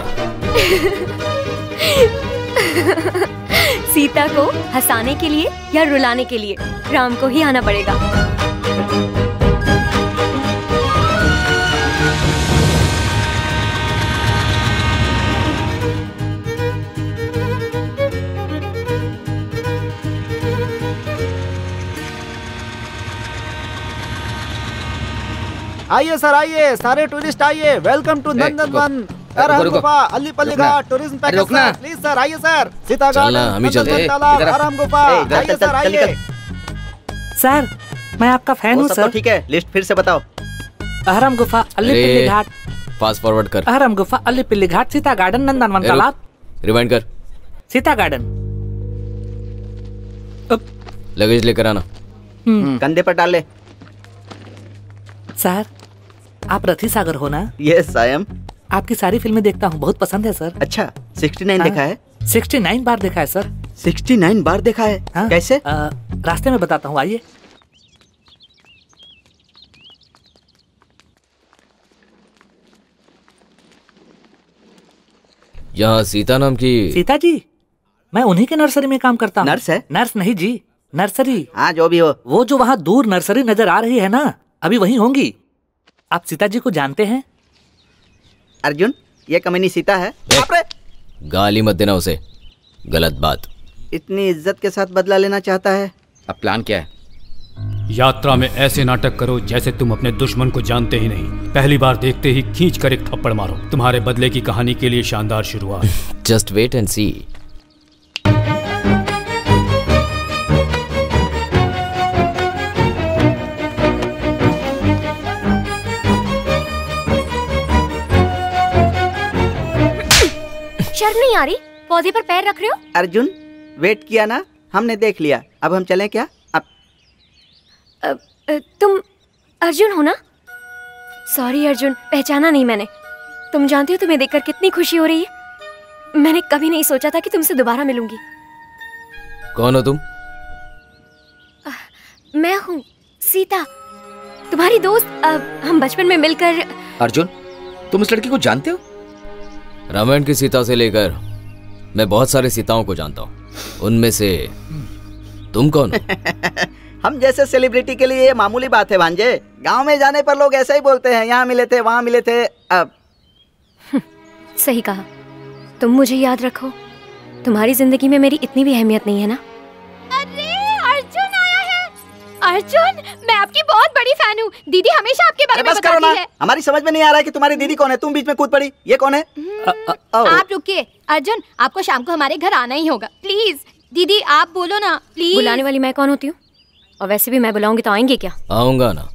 Speaker 1: सीता को हंसाने के लिए या रुलाने के लिए राम को ही आना पड़ेगा।
Speaker 10: आइए सर, आइए सारे टूरिस्ट आइए। वेलकम टू नंदनवन, गुफा, Alipalli Ghat tourism package. Please sir, आइए सर। सीता गार्डन, आराम गुफा, आइए सर, आइए।
Speaker 6: सर, मैं आपका फैन हूँ सर।
Speaker 5: ठीक है, लिस्ट फिर से बताओ।
Speaker 6: अहरम गुफा, अलीपल्ली घाट,
Speaker 3: फास्ट फॉरवर्ड कर।
Speaker 6: अहरम गुफा, अलीपल्ली घाट, सीता गार्डन, नंदनवन तालाब।
Speaker 3: रिवाइंड कर।
Speaker 6: सीता गार्डन।
Speaker 3: लगेज लेकर आना।
Speaker 5: कंधे पर डाल ले।
Speaker 6: सर, आप रथी सागर हो ना?
Speaker 5: Yes I am.
Speaker 6: आपकी सारी फिल्में देखता हूँ, बहुत पसंद है सर।
Speaker 5: अच्छा, 69 देखा है?
Speaker 6: 69 बार देखा है सर।
Speaker 5: 69 बार देखा है?
Speaker 6: हाँ?
Speaker 5: कैसे?
Speaker 6: रास्ते में बताता हूँ, आइए।
Speaker 3: यहाँ सीता नाम की?
Speaker 6: सीता जी, मैं उन्हीं के नर्सरी में काम करता हूँ।
Speaker 5: नर्स है?
Speaker 6: नर्स नहीं जी, नर्सरी।
Speaker 5: हाँ, जो भी हो।
Speaker 6: वो जो वहाँ दूर नर्सरी नजर आ रही है ना, अभी वहीं होंगी। आप सीता जी को जानते हैं?
Speaker 5: अर्जुन, ये कमीनी सीता है।
Speaker 3: गाली मत देना उसे, गलत बात।
Speaker 5: इतनी इज्जत के साथ बदला लेना चाहता है।
Speaker 12: अब प्लान क्या है?
Speaker 8: यात्रा में ऐसे नाटक करो जैसे तुम अपने दुश्मन को जानते ही नहीं। पहली बार देखते ही खींच कर एक थप्पड़ मारो। तुम्हारे बदले की कहानी के लिए शानदार शुरुआत।
Speaker 3: Just wait and see.
Speaker 1: शर्म नहीं आ रही? पौधे पर पैर रख रहे हो?
Speaker 5: अर्जुन, वेट किया ना, हमने देख लिया, अब हम चलें क्या? अब
Speaker 1: तुम अर्जुन हो ना? सॉरी अर्जुन, पहचाना नहीं मैंने। तुम जानते हो तुम्हें देखकर कितनी खुशी हो रही है। मैंने कभी नहीं सोचा था कि तुमसे दोबारा मिलूंगी।
Speaker 3: कौन हो तुम?
Speaker 1: मैं हूँ सीता, तुम्हारी दोस्त। हम बचपन में मिलकर।
Speaker 12: अर्जुन, तुम इस लड़की को जानते हो?
Speaker 3: रामायण की सीता से लेकर मैं बहुत सारे सीताओं को जानता हूँ, उनमें से तुम कौन हो?
Speaker 5: हम जैसे सेलिब्रिटी के लिए ये मामूली बात है भांजे। गांव में जाने पर लोग ऐसा ही बोलते हैं, यहाँ मिले थे, वहाँ मिले थे। अब
Speaker 1: सही कहा। तुम मुझे याद रखो, तुम्हारी जिंदगी में मेरी इतनी भी अहमियत नहीं है ना।
Speaker 2: अरे अर्जुन आया है। अर्जुन, मैं आपकी बहुत बड़ी फैन हूँ। दीदी हमेशा आपके बारे में बताती है।
Speaker 5: हमारी समझ में नहीं आ रहा है कि तुम्हारी दीदी कौन है। तुम बीच में कूद पड़ी, ये कौन है?
Speaker 2: आप रुकिए अर्जुन, आपको शाम को हमारे घर आना ही होगा। प्लीज दीदी, आप बोलो ना प्लीज।
Speaker 1: बुलाने वाली मैं कौन होती हूँ? और वैसे भी मैं बुलाऊंगी तो आएंगे क्या?
Speaker 3: आऊंगा ना।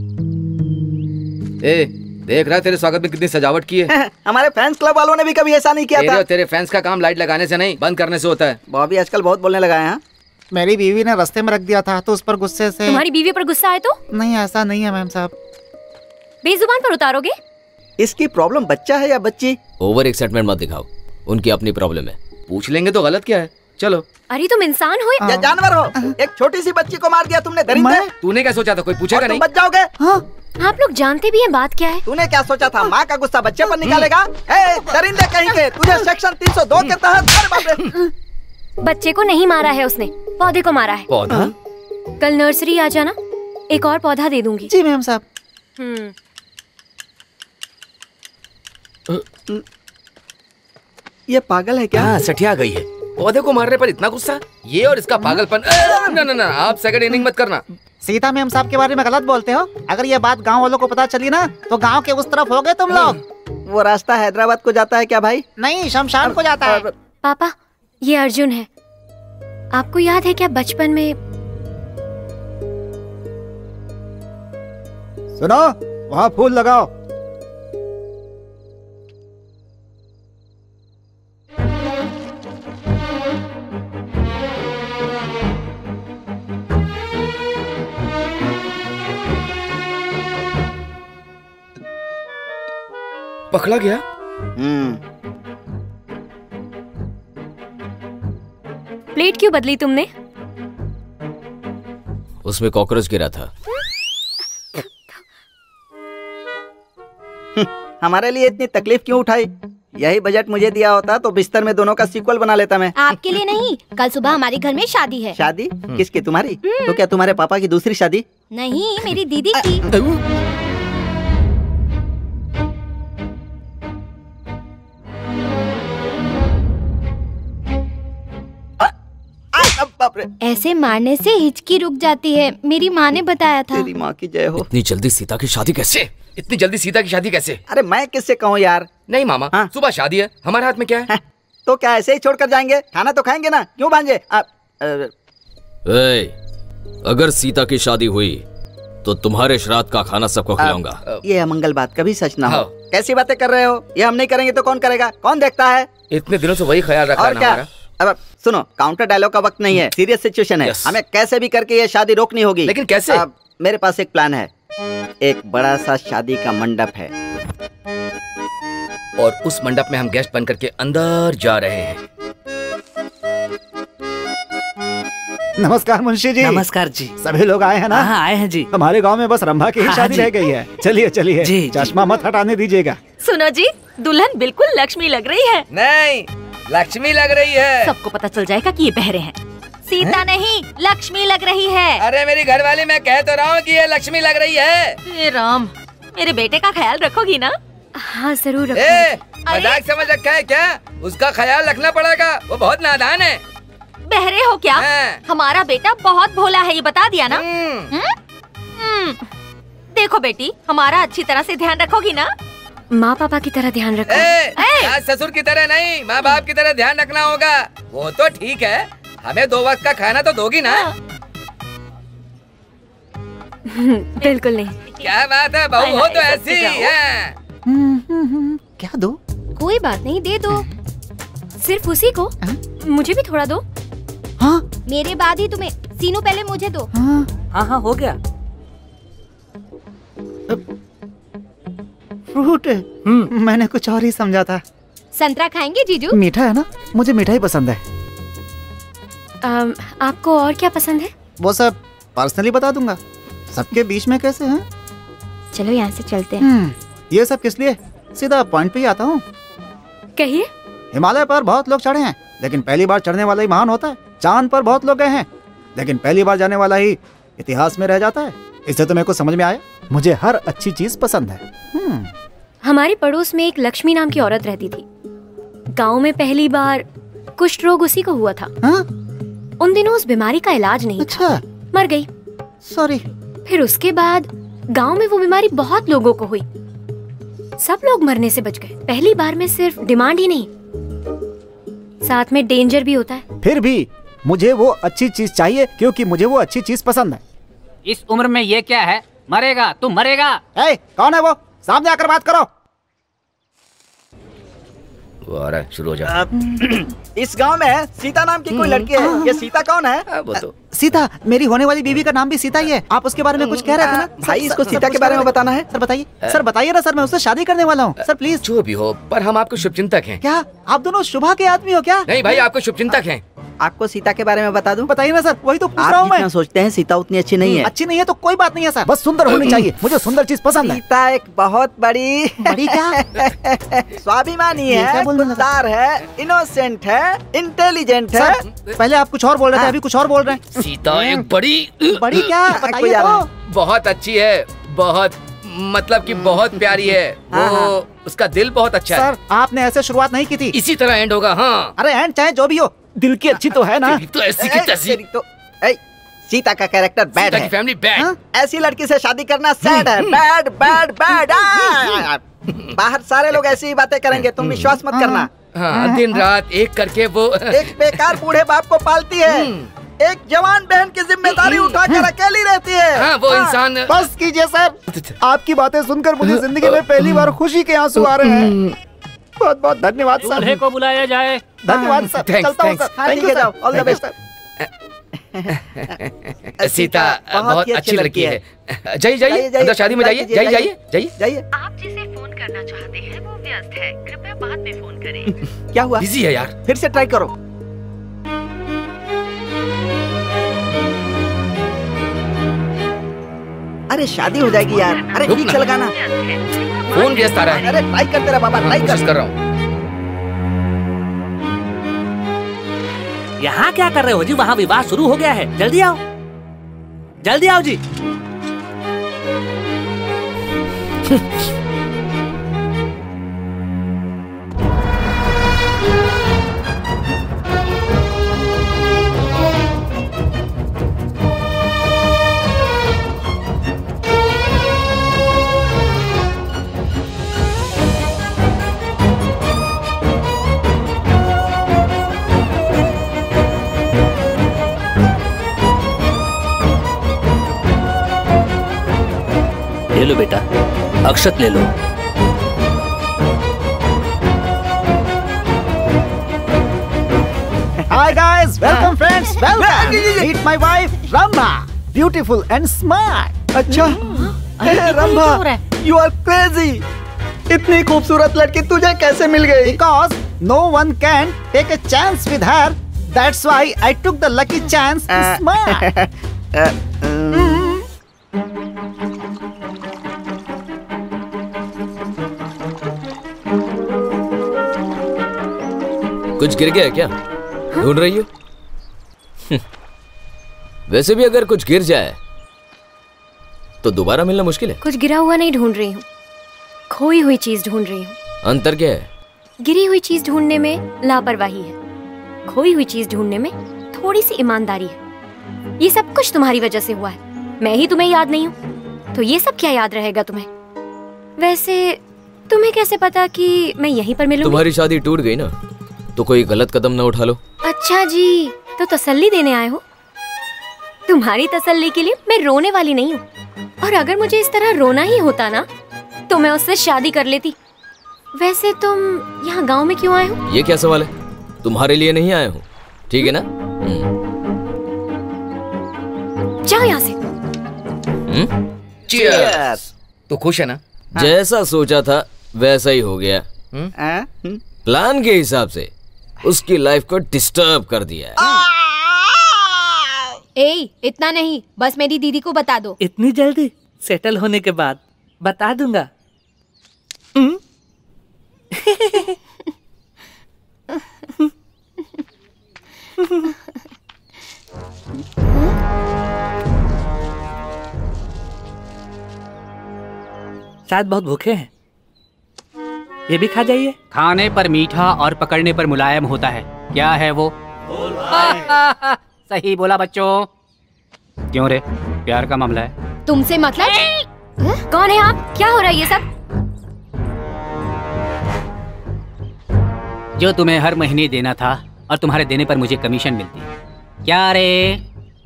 Speaker 12: ए, देख रहा है तेरे स्वागत में कितनी सजावट की है।
Speaker 5: हमारे फैंस क्लब वालों ने भी कभी ऐसा नहीं किया था।
Speaker 12: तेरे फैंस का काम लाइट लगाने से नहीं, बंद करने से होता है।
Speaker 5: बॉबी आजकल बहुत बोलने लगा है।
Speaker 10: मेरी बीवी ने रास्ते में रख दिया था तो उस पर गुस्से से।
Speaker 1: तुम्हारी बीवी पर गुस्सा आए तो?
Speaker 10: नहीं, ऐसा नहीं है मैम साहब।
Speaker 1: बेजुबान पर उतारोगे?
Speaker 5: इसकी प्रॉब्लम बच्चा है या बच्ची?
Speaker 3: ओवर एक्साइटमेंट मत दिखाओ, उनकी अपनी प्रॉब्लम है।
Speaker 12: पूछ लेंगे तो गलत क्या है? चलो।
Speaker 1: अरे तुम इंसान हो
Speaker 5: या जानवर हो? एक छोटी सी बच्ची को मार दिया तुमने, दरिंदे।
Speaker 12: तूने क्या सोचा था कोई पूछेगा नहीं?
Speaker 5: बच जाओगे।
Speaker 1: आप लोग जानते भी हैं बात क्या है?
Speaker 5: तूने क्या सोचा था माँ का गुस्सा बच्चे पर निकालेगा? दरिंदे कहीं के, तुझे सेक्शन 302 के तहत। अरे बाप रे।
Speaker 1: बच्चे को नहीं मारा है उसने, पौधे को मारा है।
Speaker 12: पौधा?
Speaker 1: कल नर्सरी आ जाना, एक और पौधा दे दूंगी।
Speaker 10: जी मैम साहब।
Speaker 5: ये पागल है क्या?
Speaker 12: हाँ, सठिया गई है। पौधे को मारने पर इतना गुस्सा? ये और इसका पागलपन। ना ना ना, आप सेकंड इनिंग मत करना।
Speaker 10: सीता मैम साहब के बारे में गलत बोलते हो। अगर ये बात गांव वालों को पता चली ना तो गांव के उस तरफ हो गए तुम लोग।
Speaker 5: वो रास्ता हैदराबाद को जाता है क्या भाई?
Speaker 10: नहीं, शमशान को जाता है।
Speaker 1: पापा, ये अर्जुन है। आपको याद है क्या बचपन में?
Speaker 10: सुनो, वहाँ फूल लगाओ।
Speaker 12: पकड़ा गया।
Speaker 2: प्लेट क्यों बदली तुमने?
Speaker 3: उसमें कॉकरोच गिरा था।
Speaker 5: हमारे लिए इतनी तकलीफ क्यों उठाई? यही बजट मुझे दिया होता तो बिस्तर में दोनों का सीक्वल बना लेता मैं।
Speaker 1: आपके लिए नहीं, कल सुबह हमारे घर में शादी है।
Speaker 5: शादी? किसकी? तुम्हारी? तो क्या तुम्हारे पापा की दूसरी शादी?
Speaker 1: नहीं, मेरी दीदी की। ऐसे मारने से हिचकी रुक जाती है, मेरी माँ ने बताया था।
Speaker 5: तेरी माँ की जय हो।
Speaker 3: इतनी जल्दी सीता की शादी कैसे?
Speaker 12: इतनी जल्दी सीता की शादी कैसे?
Speaker 5: अरे मैं किससे कहूँ यार?
Speaker 12: नहीं मामा,
Speaker 5: हाँ?
Speaker 12: सुबह शादी है, हमारे हाथ में क्या है?
Speaker 5: तो क्या ऐसे ही छोड़कर जाएंगे? खाना तो खाएंगे ना, क्यों भांजे?
Speaker 3: अगर सीता की शादी हुई तो तुम्हारे श्राद्ध का खाना सबको खिलाऊंगा।
Speaker 5: ये अमंगल बात कभी सच ना हो। कैसी बातें कर रहे हो? ये हम नहीं करेंगे तो कौन करेगा? कौन देखता है?
Speaker 12: इतने दिनों से वही ख्याल रखा है ना हमारा।
Speaker 5: अब सुनो, काउंटर डायलॉग का वक्त नहीं है, सीरियस सिचुएशन है। हमें कैसे भी करके ये शादी रोकनी होगी।
Speaker 12: लेकिन कैसे?
Speaker 5: अब मेरे पास एक प्लान है। एक बड़ा सा शादी का मंडप है
Speaker 12: और उस मंडप में हम गेस्ट बन करके अंदर जा रहे हैं।
Speaker 10: नमस्कार मुंशी जी।
Speaker 6: नमस्कार जी।
Speaker 10: सभी लोग आए हैं ना?
Speaker 6: हाँ आए हैं जी।
Speaker 10: हमारे गांव में बस रंभा की ही शादी रह गई है। चलिए चलिए, चश्मा मत हटाने दीजिएगा।
Speaker 7: सुनो जी, दुल्हन बिल्कुल लक्ष्मी लग रही है।
Speaker 12: नहीं, लक्ष्मी लग रही है।
Speaker 7: सबको पता चल जाएगा कि ये बहरे हैं। सीता नहीं, लक्ष्मी लग रही है।
Speaker 12: अरे मेरी घरवाली, मैं कह तो रहा हूँ कि ये लक्ष्मी लग रही है।
Speaker 7: हे राम, मेरे बेटे का ख्याल रखोगी ना?
Speaker 2: हाँ जरूर
Speaker 12: रखूंगी। मजाक समझ रखा है क्या? उसका ख्याल रखना पड़ेगा, वो बहुत नादान है।
Speaker 7: बहरे हो क्या? हमारा बेटा बहुत भोला है, ये बता दिया ना? देखो बेटी, हमारा अच्छी तरह से ध्यान रखोगी ना?
Speaker 2: माँ पापा की तरह ध्यान रखो।
Speaker 12: ससुर की तरह नहीं, माँ बाप की तरह ध्यान रखना होगा। वो तो ठीक है, हमें 2 वक्त का खाना तो दोगी ना?
Speaker 2: बिल्कुल नहीं।
Speaker 12: क्या बात है, बहू हो तो ऐसी है।
Speaker 10: क्या दो?
Speaker 2: कोई बात नहीं, दे दो। सिर्फ उसी को? मुझे भी थोड़ा दो।
Speaker 10: हाँ?
Speaker 1: मेरे बाद ही तुम्हें। सीनू पहले मुझे दो।
Speaker 6: हाँ हो गया।
Speaker 10: फ्रूट? मैंने कुछ और ही समझा था।
Speaker 1: संतरा खाएंगे जीजू?
Speaker 10: मीठा है ना, मुझे मीठा ही पसंद है।
Speaker 2: आपको और क्या पसंद है?
Speaker 10: वो सब पर्सनली बता दूंगा। सबके बीच में कैसे हैं?
Speaker 2: चलो यहाँ से चलते हैं।
Speaker 10: ये सब किस लिए? सीधा पॉइंट पे ही आता हूँ।
Speaker 2: कहिए।
Speaker 10: हिमालय पर बहुत लोग चढ़े हैं, लेकिन पहली बार चढ़ने वाला ही महान होता है। चांद पर बहुत लोग गए हैं, लेकिन पहली बार जाने वाला ही इतिहास में रह जाता है। इससे तुम्हें कुछ समझ में आया? मुझे हर अच्छी चीज पसंद है।
Speaker 2: हमारे पड़ोस में एक लक्ष्मी नाम की औरत रहती थी। गांव में पहली बार कुष्ठ रोग उसी को हुआ था। उन दिनों उस बीमारी का इलाज नहीं था, मर गई।
Speaker 10: सॉरी।
Speaker 2: फिर उसके बाद गांव में वो बीमारी बहुत लोगों को हुई, सब लोग मरने से बच गए। पहली बार में सिर्फ डिमांड ही नहीं, साथ में डेंजर भी होता है।
Speaker 10: फिर भी मुझे वो अच्छी चीज चाहिए, क्योंकि मुझे वो अच्छी चीज पसंद है।
Speaker 8: इस उम्र में ये क्या है? मरेगा, तू मरेगा।
Speaker 10: कौन है वो? सामने आकर बात करो।
Speaker 12: वो आ रहा है, शुरू हो जा।
Speaker 5: इस गांव में सीता नाम की कोई लड़की है। ये सीता कौन है?
Speaker 12: वो तो
Speaker 10: सीता, मेरी होने वाली बीवी का नाम भी सीता ही है। आप उसके बारे में कुछ कह रहे थे ना?
Speaker 5: भाई, इसको सीता के बारे में बताना है।
Speaker 10: सर बताइए, सर बताइए ना। सर मैं उससे शादी करने वाला हूँ। Sir please.
Speaker 12: जो भी हो, पर हम आपको शुभचिंतक हैं।
Speaker 10: क्या आप दोनों शुभा के आदमी हो क्या?
Speaker 12: नहीं भाई, आपको शुभचिंतक हैं।
Speaker 5: आपको सीता के बारे में बता दूं?
Speaker 10: बताइए ना सर, वही तो पूछ रहा हूँ मैं।
Speaker 5: सोचते हैं सीता उतनी अच्छी नहीं है।
Speaker 10: अच्छी नहीं है तो कोई बात नहीं है सर, बस सुंदर होनी चाहिए। मुझे सुंदर चीज पसंद है।
Speaker 5: सीता एक बहुत बड़ी
Speaker 10: क्या?
Speaker 5: स्वाभिमानी है, खुददार है, इनोसेंट है, इंटेलिजेंट है।
Speaker 10: पहले आप कुछ और बोल रहे थे, अभी कुछ और बोल रहे हैं।
Speaker 12: सीता एक बड़ी
Speaker 10: क्या? बताइए तो।
Speaker 12: बहुत अच्छी है, बहुत मतलब कि बहुत प्यारी है। वो उसका दिल बहुत अच्छा है।
Speaker 10: सर आपने ऐसे शुरुआत नहीं की थी।
Speaker 12: इसी तरह एंड होगा। हाँ,
Speaker 10: अरे एंड चाहे जो भी हो, दिल की अच्छी तो है ना।
Speaker 12: तो ऐसी की तैसी।
Speaker 5: तो सीता का कैरेक्टर बैड है।
Speaker 12: Family bad.
Speaker 5: ऐसी लड़की से शादी करना सैड है। Bad bad bad. बाहर सारे लोग ऐसी ही बातें करेंगे, तुम विश्वास मत करना।
Speaker 12: हाँ, दिन रात एक करके वो
Speaker 5: एक बेकार बूढ़े बाप को पालती है, एक जवान बहन की जिम्मेदारी उठाकर अकेली रहती है।
Speaker 12: हाँ, वो इंसान।
Speaker 10: बस कीजिए सर, आपकी बातें सुनकर मुझे जिंदगी में पहली बार खुशी के आंसू आ रहे हैं। बहुत बहुत धन्यवाद सर।
Speaker 8: दूल्हे को बुलाया जाए।
Speaker 10: धन्यवाद सर। चलता हूँ sir. Thank you sir. All the best sir.
Speaker 12: Sita बहुत अच्छी लड़की है। जाइए जाइए, अंदर शादी में जाइए। जाइए जाइए जाइए।
Speaker 7: आप जिसे फोन करना चाहते हैं वो व्यस्त है, कृपया बाद में फोन करें।
Speaker 5: क्या हुआ?
Speaker 12: बिजी है यार।
Speaker 5: फिर से ट्राई करो। अरे शादी हो जाएगी यार। अरे ठीक से लगाना।
Speaker 12: फोन व्यस्त आ रहा है।
Speaker 5: अरे ट्राई करते रहा बाबा, ट्राई
Speaker 12: कर रहा हूँ।
Speaker 6: यहाँ क्या कर रहे हो जी? वहाँ विवाह शुरू हो गया है, जल्दी आओ, जल्दी आओ जी। ले लो बेटा, अक्षत ले लो।
Speaker 10: Hi guys, welcome friends, welcome. Meet my wife Rambha, beautiful and smart.
Speaker 5: अच्छा, रंभा, you are crazy. इतनी खूबसूरत लड़की तुझे कैसे मिल गई?
Speaker 10: Because no one can take a chance with her. That's why I took the lucky chance. Smart.
Speaker 3: कुछ गिर गया है क्या? ढूंढ रही हो? वैसे भी अगर कुछ गिर जाए तो दोबारा मिलना मुश्किल है।
Speaker 2: कुछ गिरा हुआ नहीं ढूंढ रही हूँ, खोई हुई चीज ढूंढ रही हूँ।
Speaker 3: अंतर क्या है?
Speaker 2: गिरी हुई चीज ढूंढने में लापरवाही है, खोई हुई चीज ढूंढने में थोड़ी सी ईमानदारी है। ये सब कुछ तुम्हारी वजह से हुआ है, मैं ही तुम्हें याद नहीं हूँ तो ये सब क्या याद रहेगा तुम्हें? वैसे तुम्हें कैसे पता कि मैं यहीं पर मिलूंगी?
Speaker 3: तुम्हारी शादी टूट गई ना, तो कोई गलत कदम ना उठा लो।
Speaker 2: अच्छा जी, तो तसल्ली देने आए हो? तुम्हारी तसल्ली के लिए मैं रोने वाली नहीं हूँ, और अगर मुझे इस तरह रोना ही होता ना तो मैं उससे शादी कर लेती। वैसे तुम यहाँ गांव में क्यों आए हो?
Speaker 3: ये क्या सवाल है? तुम्हारे लिए नहीं आया हूँ, ठीक है ना?
Speaker 2: जाओ यहाँ से।
Speaker 12: चीयर्स। तो खुश है ना?
Speaker 3: जैसा सोचा था वैसा ही हो गया। प्लान के हिसाब से उसकी लाइफ को डिस्टर्ब कर दिया है।
Speaker 1: ए, इतना नहीं, बस मेरी दीदी को बता दो।
Speaker 6: इतनी जल्दी? सेटल होने के बाद बता दूंगा। शायद बहुत भूखे हैं, ये भी खा जाइए।
Speaker 8: खाने पर मीठा और पकड़ने पर मुलायम होता है। क्या है वो? सही बोला बच्चों। क्यों रे, प्यार का मामला है?
Speaker 1: तुमसे मतलब?
Speaker 2: कौन है आप? क्या हो रहा है ये सब?
Speaker 8: जो तुम्हें हर महीने देना था और तुम्हारे देने पर मुझे कमीशन मिलती। क्या रे?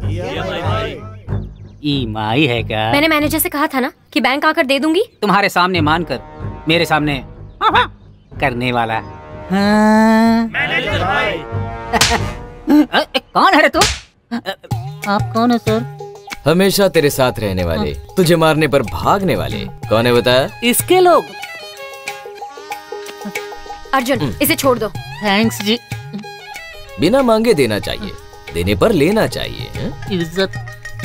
Speaker 8: ईएमआई है क्या?
Speaker 2: मैंने मैनेजर से कहा था ना कि बैंक आकर दे दूंगी।
Speaker 8: तुम्हारे सामने मानकर मेरे सामने करने वाला।
Speaker 6: मैनेजर भाई।
Speaker 8: कौन है रे तू? आप कौन है सर?
Speaker 3: हमेशा तेरे साथ रहने वाले, तुझे मारने पर भागने वाले। कौन है बताया?
Speaker 6: इसके लोग।
Speaker 2: अर्जुन, इसे छोड़ दो।
Speaker 8: थैंक्स जी।
Speaker 3: बिना मांगे देना चाहिए, देने पर लेना चाहिए।
Speaker 8: इज्जत।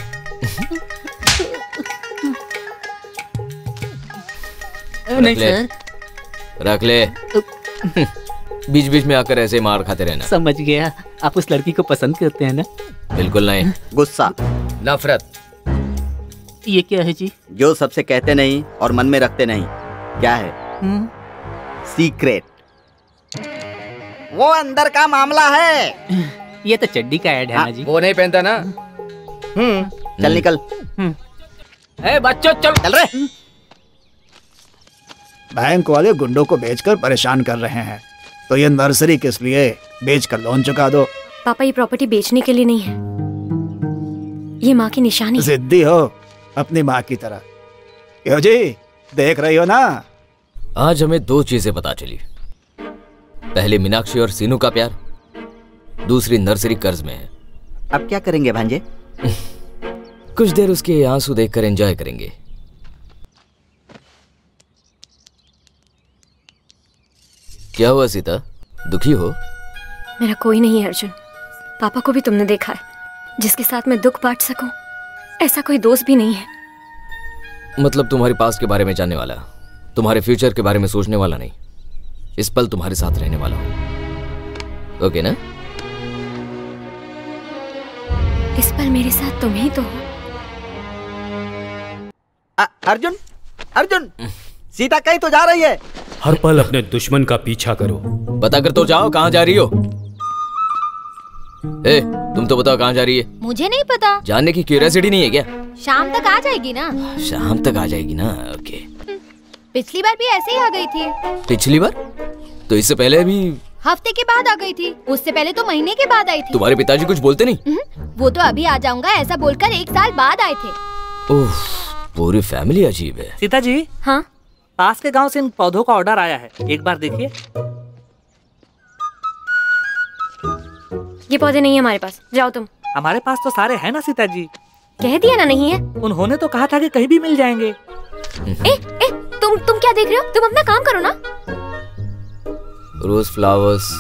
Speaker 8: नहीं सर।
Speaker 3: रख ले। बीच बीच में आकर ऐसे मार खाते रहना।
Speaker 8: समझ गया, आप उस लड़की को पसंद करते हैं ना?
Speaker 3: बिल्कुल नहीं।
Speaker 5: गुस्सा,
Speaker 12: नफरत।
Speaker 8: ये क्या है जी?
Speaker 5: जो सबसे कहते नहीं और मन में रखते नहीं। क्या है? सीक्रेट। वो अंदर का मामला है।
Speaker 8: ये तो चड्डी का ऐड है ना जी?
Speaker 12: वो नहीं पहनता ना।
Speaker 5: चल निकल।
Speaker 8: ए बच्चों चल
Speaker 5: रहे।
Speaker 10: बैंक वाले गुंडों को बेचकर परेशान कर रहे हैं, तो ये नर्सरी किस लिए? बेचकर लोन चुका दो।
Speaker 2: पापा, ये प्रॉपर्टी बेचने के लिए नहीं है, ये माँ की निशानी।
Speaker 10: जिद्दी हो अपनी माँ की तरह। क्यों जी, देख रही हो ना?
Speaker 3: आज हमें दो चीजें पता चली। पहले मीनाक्षी और सीनू का प्यार, दूसरी नर्सरी कर्ज में है।
Speaker 5: अब क्या करेंगे भांजे?
Speaker 3: कुछ देर उसके आंसू देखकर एंजॉय करेंगे। क्या हुआ सीता, दुखी हो?
Speaker 2: मेरा कोई नहीं है अर्जुन। पापा को भी तुमने देखा है, जिसके साथ मैं दुख बांट सकूं ऐसा कोई दोस्त भी नहीं है।
Speaker 3: मतलब तुम्हारे पास्ट के बारे में जानने वाला, तुम्हारे फ्यूचर के बारे में सोचने वाला नहीं, इस पल तुम्हारे साथ रहने वाला हूं। ओके ना?
Speaker 2: इस पल मेरे साथ तुम ही तो हो।
Speaker 5: अर्जुन, अर्जुन, सीता कहीं तो जा रही है।
Speaker 8: हर पल अपने दुश्मन का पीछा करो।
Speaker 3: बता कर तो जाओ कहाँ जा रही हो। ए, तुम तो बताओ कहाँ जा रही है।
Speaker 1: मुझे नहीं पता।
Speaker 3: जानने की क्यूरियोसिटी नहीं है क्या?
Speaker 1: शाम तक आ जाएगी ना।
Speaker 3: शाम तक आ जाएगी ना, ओके।
Speaker 1: पिछली बार भी ऐसे ही आ गई थी।
Speaker 3: पिछली बार? तो इससे पहले भी?
Speaker 1: हफ्ते के बाद आ गई थी। उससे पहले तो महीने के बाद आई थी।
Speaker 3: तुम्हारे पिताजी कुछ बोलते नहीं?
Speaker 1: वो तो अभी आ जाऊंगा ऐसा बोलकर 1 साल बाद आए थे।
Speaker 3: ओह, पूरी फैमिली अजीब है।
Speaker 6: सीता जी।
Speaker 2: हाँ?
Speaker 6: पास के गांव से इन पौधों का ऑर्डर आया है, एक बार देखिए।
Speaker 2: ये पौधे नहीं है हमारे पास, जाओ तुम।
Speaker 6: हमारे पास तो सारे हैं ना सीता जी।
Speaker 2: कह दिया ना नहीं है।
Speaker 6: उन्होंने तो कहा था कि कहीं भी मिल जाएंगे।
Speaker 2: तुम क्या देख रहे हो? तुम अपना काम करो ना।
Speaker 3: रोज फ्लावर्स,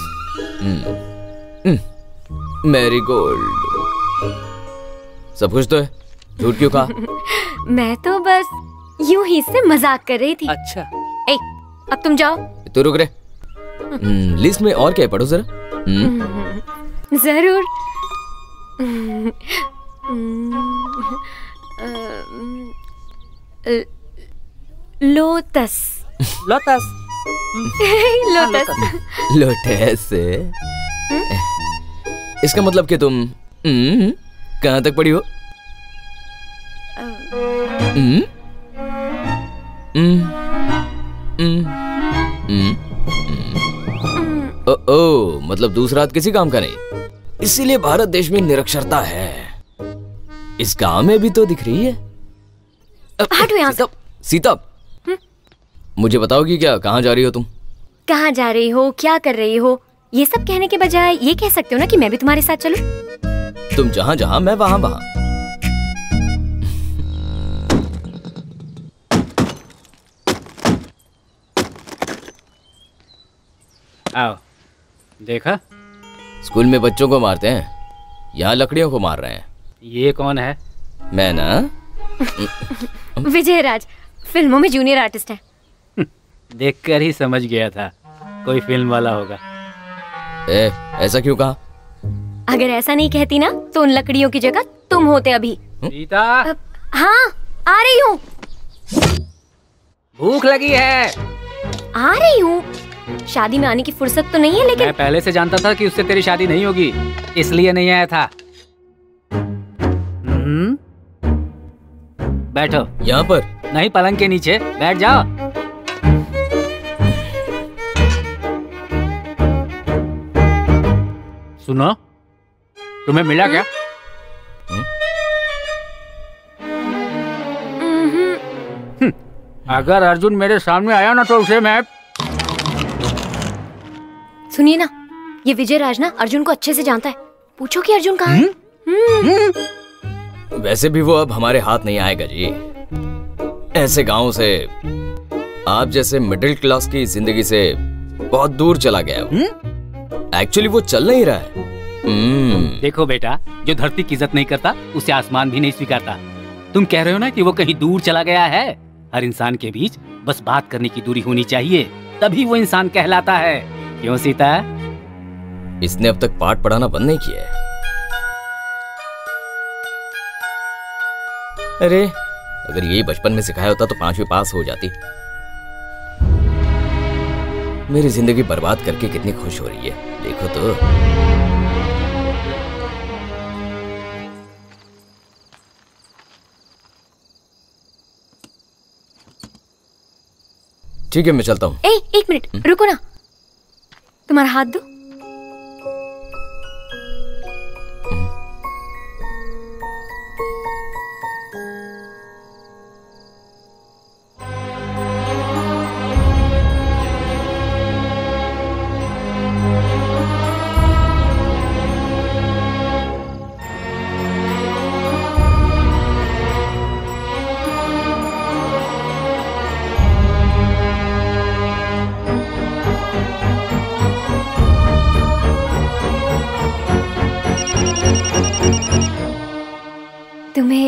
Speaker 3: मैरीगोल्ड, सब कुछ तो है, झूठ क्यों कहा?
Speaker 2: मैं तो बस यूं ही से मजाक कर रही थी।
Speaker 6: अच्छा।
Speaker 2: अब तुम जाओ।
Speaker 3: तू रुक रे। लिस्ट में और क्या है, पढ़ो जरा।
Speaker 2: जरूर। लोटस।
Speaker 6: लोटस।
Speaker 2: लोटस।
Speaker 3: लोटस। इसका मतलब कि तुम कहाँ तक पढ़ी हो? ओ, मतलब दूसरा हाथ किसी काम का नहीं, इसीलिए भारत देश में निरक्षरता है। इस गांव में भी तो दिख रही है।
Speaker 2: हटो यहाँ से।
Speaker 3: सीता, मुझे बताओगी क्या, कहाँ जा रही हो तुम?
Speaker 2: कहाँ जा रही हो, क्या कर रही हो, ये सब कहने के बजाय ये कह सकते हो ना कि मैं भी तुम्हारे साथ चलूं।
Speaker 3: तुम जहाँ जहाँ, मैं वहाँ वहाँ।
Speaker 8: आओ, देखा?
Speaker 3: स्कूल में बच्चों को मारते हैं, यहाँ लकड़ियों को मार रहे हैं।
Speaker 8: ये कौन है?
Speaker 3: मैं ना
Speaker 2: विजय राज, फिल्मों में जूनियर आर्टिस्ट है।
Speaker 8: देखकर ही समझ गया था कोई फिल्म वाला होगा।
Speaker 3: ऐसा क्यों कहा?
Speaker 2: अगर ऐसा नहीं कहती ना तो उन लकड़ियों की जगह तुम होते अभी।
Speaker 8: सीता।
Speaker 2: हाँ, आ रही हूँ।
Speaker 8: भूख लगी है।
Speaker 2: आ रही हूँ। शादी में आने की फुर्सत तो नहीं है, लेकिन
Speaker 8: मैं पहले से जानता था कि उससे तेरी शादी नहीं होगी, इसलिए नहीं आया था। बैठो।
Speaker 3: यहाँ पर
Speaker 8: नहीं, पलंग के नीचे बैठ जाओ। सुनो, तुम्हें मिला क्या? अगर अर्जुन मेरे सामने आया ना तो उसे मैं...
Speaker 2: सुनिए ना, ये विजय राज ना अर्जुन को अच्छे से जानता है, पूछो कि अर्जुन कहाँ है।
Speaker 3: वैसे भी वो अब हमारे हाथ नहीं आएगा जी। ऐसे गांव से, आप जैसे मिडिल क्लास की जिंदगी से बहुत दूर चला गया वो। एक्चुअली वो चल नहीं रहा है।
Speaker 8: देखो बेटा, जो धरती की इज्जत नहीं करता उसे आसमान भी नहीं स्वीकारता। तुम कह रहे हो ना कि वो कहीं दूर चला गया है। हर इंसान के बीच बस बात करने की दूरी होनी चाहिए, तभी वो इंसान कहलाता है। क्यों सीता?
Speaker 3: इसने अब तक पाठ पढ़ाना बंद नहीं किया है। अरे, अगर यही बचपन में सिखाया होता तो 5वीं पास हो जाती। मेरी जिंदगी बर्बाद करके कितनी खुश हो रही है, देखो तो। ठीक है, मैं चलता हूँ।
Speaker 2: एक मिनट रुको ना, तुम्हारा हाथ दो।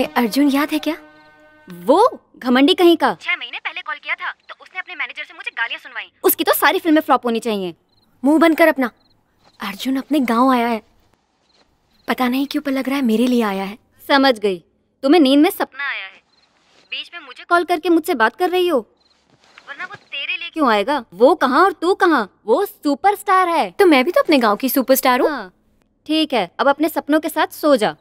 Speaker 2: अर्जुन याद है क्या?
Speaker 1: वो घमंडी कहीं का
Speaker 2: 6 महीने पहले कॉल किया था तो उसने अपने मैनेजर से मुझे गालियां सुनवाई।
Speaker 1: उसकी तो सारी फिल्में फ्लॉप होनी चाहिए।
Speaker 2: मुंह बंद कर अपना। अर्जुन अपने गांव आया है, पता नहीं क्यों पर लग रहा है मेरे लिए आया है।
Speaker 1: समझ गई, तुम्हें नींद में सपना आया है, बीच में मुझे कॉल करके मुझसे बात कर रही हो, वरना वो तेरे लिए क्यों आएगा? वो कहाँ और तू कहाँ? वो सुपरस्टार है।
Speaker 2: तो मैं भी तो अपने गांव की सुपरस्टार हूँ।
Speaker 1: हाँ, ठीक है, अब अपने सपनों के साथ सो जा।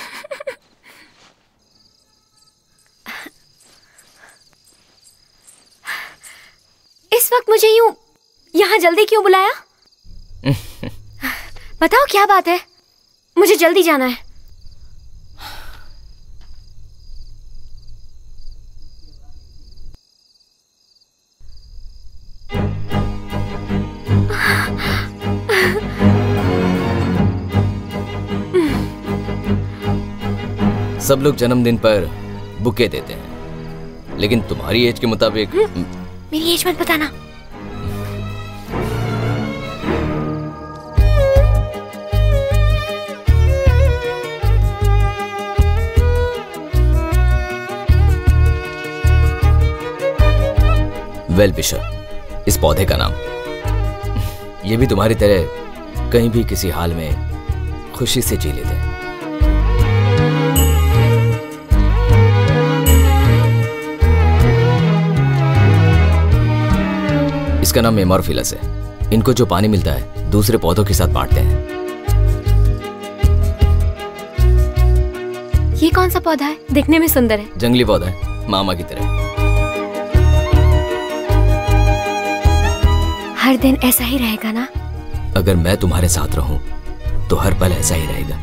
Speaker 2: इस वक्त मुझे यूं यहाँ जल्दी क्यों बुलाया? बताओ क्या बात है? मुझे जल्दी जाना है।
Speaker 3: सब लोग जन्मदिन पर बुके देते हैं, लेकिन तुम्हारी एज के मुताबिक
Speaker 2: मेरी एज मत बताना।
Speaker 3: वेल विशर, इस पौधे का नाम। ये भी तुम्हारी तरह कहीं भी किसी हाल में खुशी से जी लेते हैं। इसका नाम मेमोरफिलस है। इनको जो पानी मिलता है दूसरे पौधों के साथ बांटते हैं।
Speaker 2: ये कौन सा पौधा है? दिखने में सुंदर है।
Speaker 3: जंगली पौधा है, मामा की तरह।
Speaker 2: हर दिन ऐसा ही रहेगा ना?
Speaker 3: अगर मैं तुम्हारे साथ रहूं तो हर पल ऐसा ही रहेगा।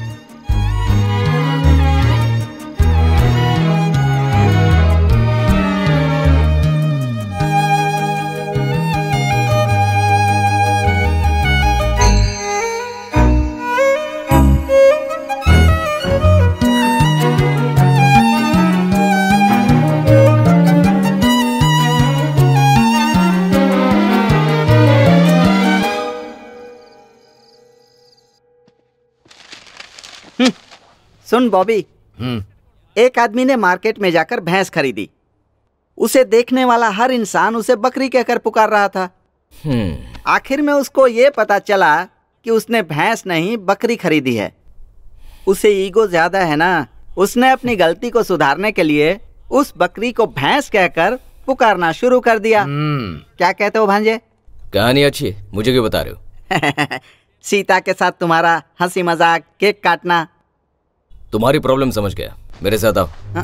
Speaker 5: सुन बॉबी, एक आदमी ने मार्केट में जाकर भैंस खरीदी। उसे देखने वाला हर इंसान उसे बकरी कहकर पुकार रहा था। आखिर में उसको ये पता चला कि उसने भैंस नहीं बकरी खरीदी है। उसे ईगो ज्यादा है ना, उसने अपनी गलती को सुधारने के लिए उस बकरी को भैंस कहकर पुकारना शुरू कर दिया। क्या कहते हो भांजे?
Speaker 3: कहानी अच्छी है, मुझे क्यों बता रहे हो?
Speaker 5: सीता के साथ तुम्हारा हंसी मजाक, केक काटना।
Speaker 3: तुम्हारी प्रॉब्लम समझ गया, मेरे साथ आओ।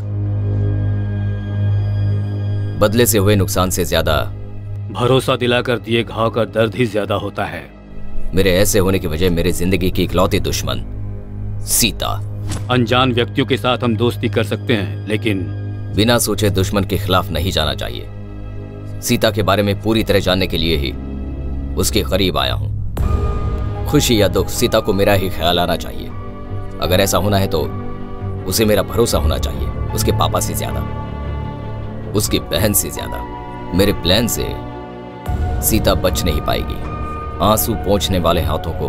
Speaker 3: बदले से हुए नुकसान से ज्यादा
Speaker 8: भरोसा दिलाकर दिए घाव का दर्द ही ज्यादा होता है।
Speaker 3: मेरे ऐसे होने की वजह मेरी जिंदगी की इकलौती दुश्मन सीता।
Speaker 8: अनजान व्यक्तियों के साथ हम दोस्ती कर सकते हैं, लेकिन
Speaker 3: बिना सोचे दुश्मन के खिलाफ नहीं जाना चाहिए। सीता के बारे में पूरी तरह जानने के लिए ही उसके करीब आया हूं। खुशी या दुख, सीता को मेरा ही ख्याल आना चाहिए। अगर ऐसा होना है तो उसे मेरा भरोसा होना चाहिए, उसके पापा से ज्यादा, उसकी बहन से ज्यादा। मेरे प्लान से सीता बच नहीं पाएगी। आंसू पोंछने वाले हाथों को,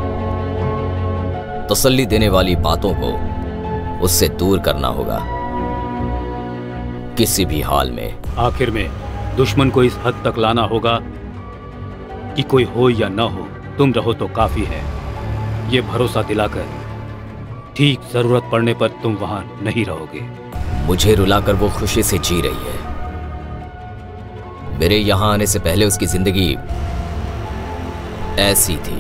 Speaker 3: तसल्ली देने वाली बातों को उससे दूर करना होगा किसी भी हाल में।
Speaker 8: आखिर में दुश्मन को इस हद तक लाना होगा कि कोई हो या ना हो, तुम रहो तो काफी है। ये भरोसा दिलाकर ठीक जरूरत पड़ने पर तुम वहां नहीं रहोगे।
Speaker 3: मुझे रुलाकर वो खुशी से जी रही है। मेरे यहां आने से पहले उसकी जिंदगी ऐसी थी।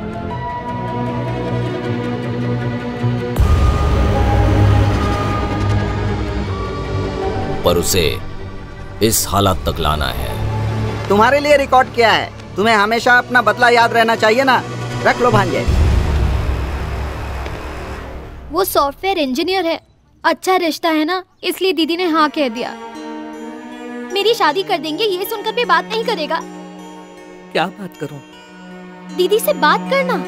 Speaker 3: पर उसे इस हालत तक लाना है।
Speaker 5: तुम्हारे लिए रिकॉर्ड किया है। तुम्हें हमेशा अपना बदला याद रहना चाहिए ना। रख लो भांजे।
Speaker 1: वो सॉफ्टवेयर इंजीनियर है, अच्छा रिश्ता है ना, इसलिए दीदी ने हाँ कह दिया। मेरी शादी कर देंगे ये सुनकर भी बात नहीं करेगा।
Speaker 6: क्या बात करूं?
Speaker 1: दीदी से बात करना।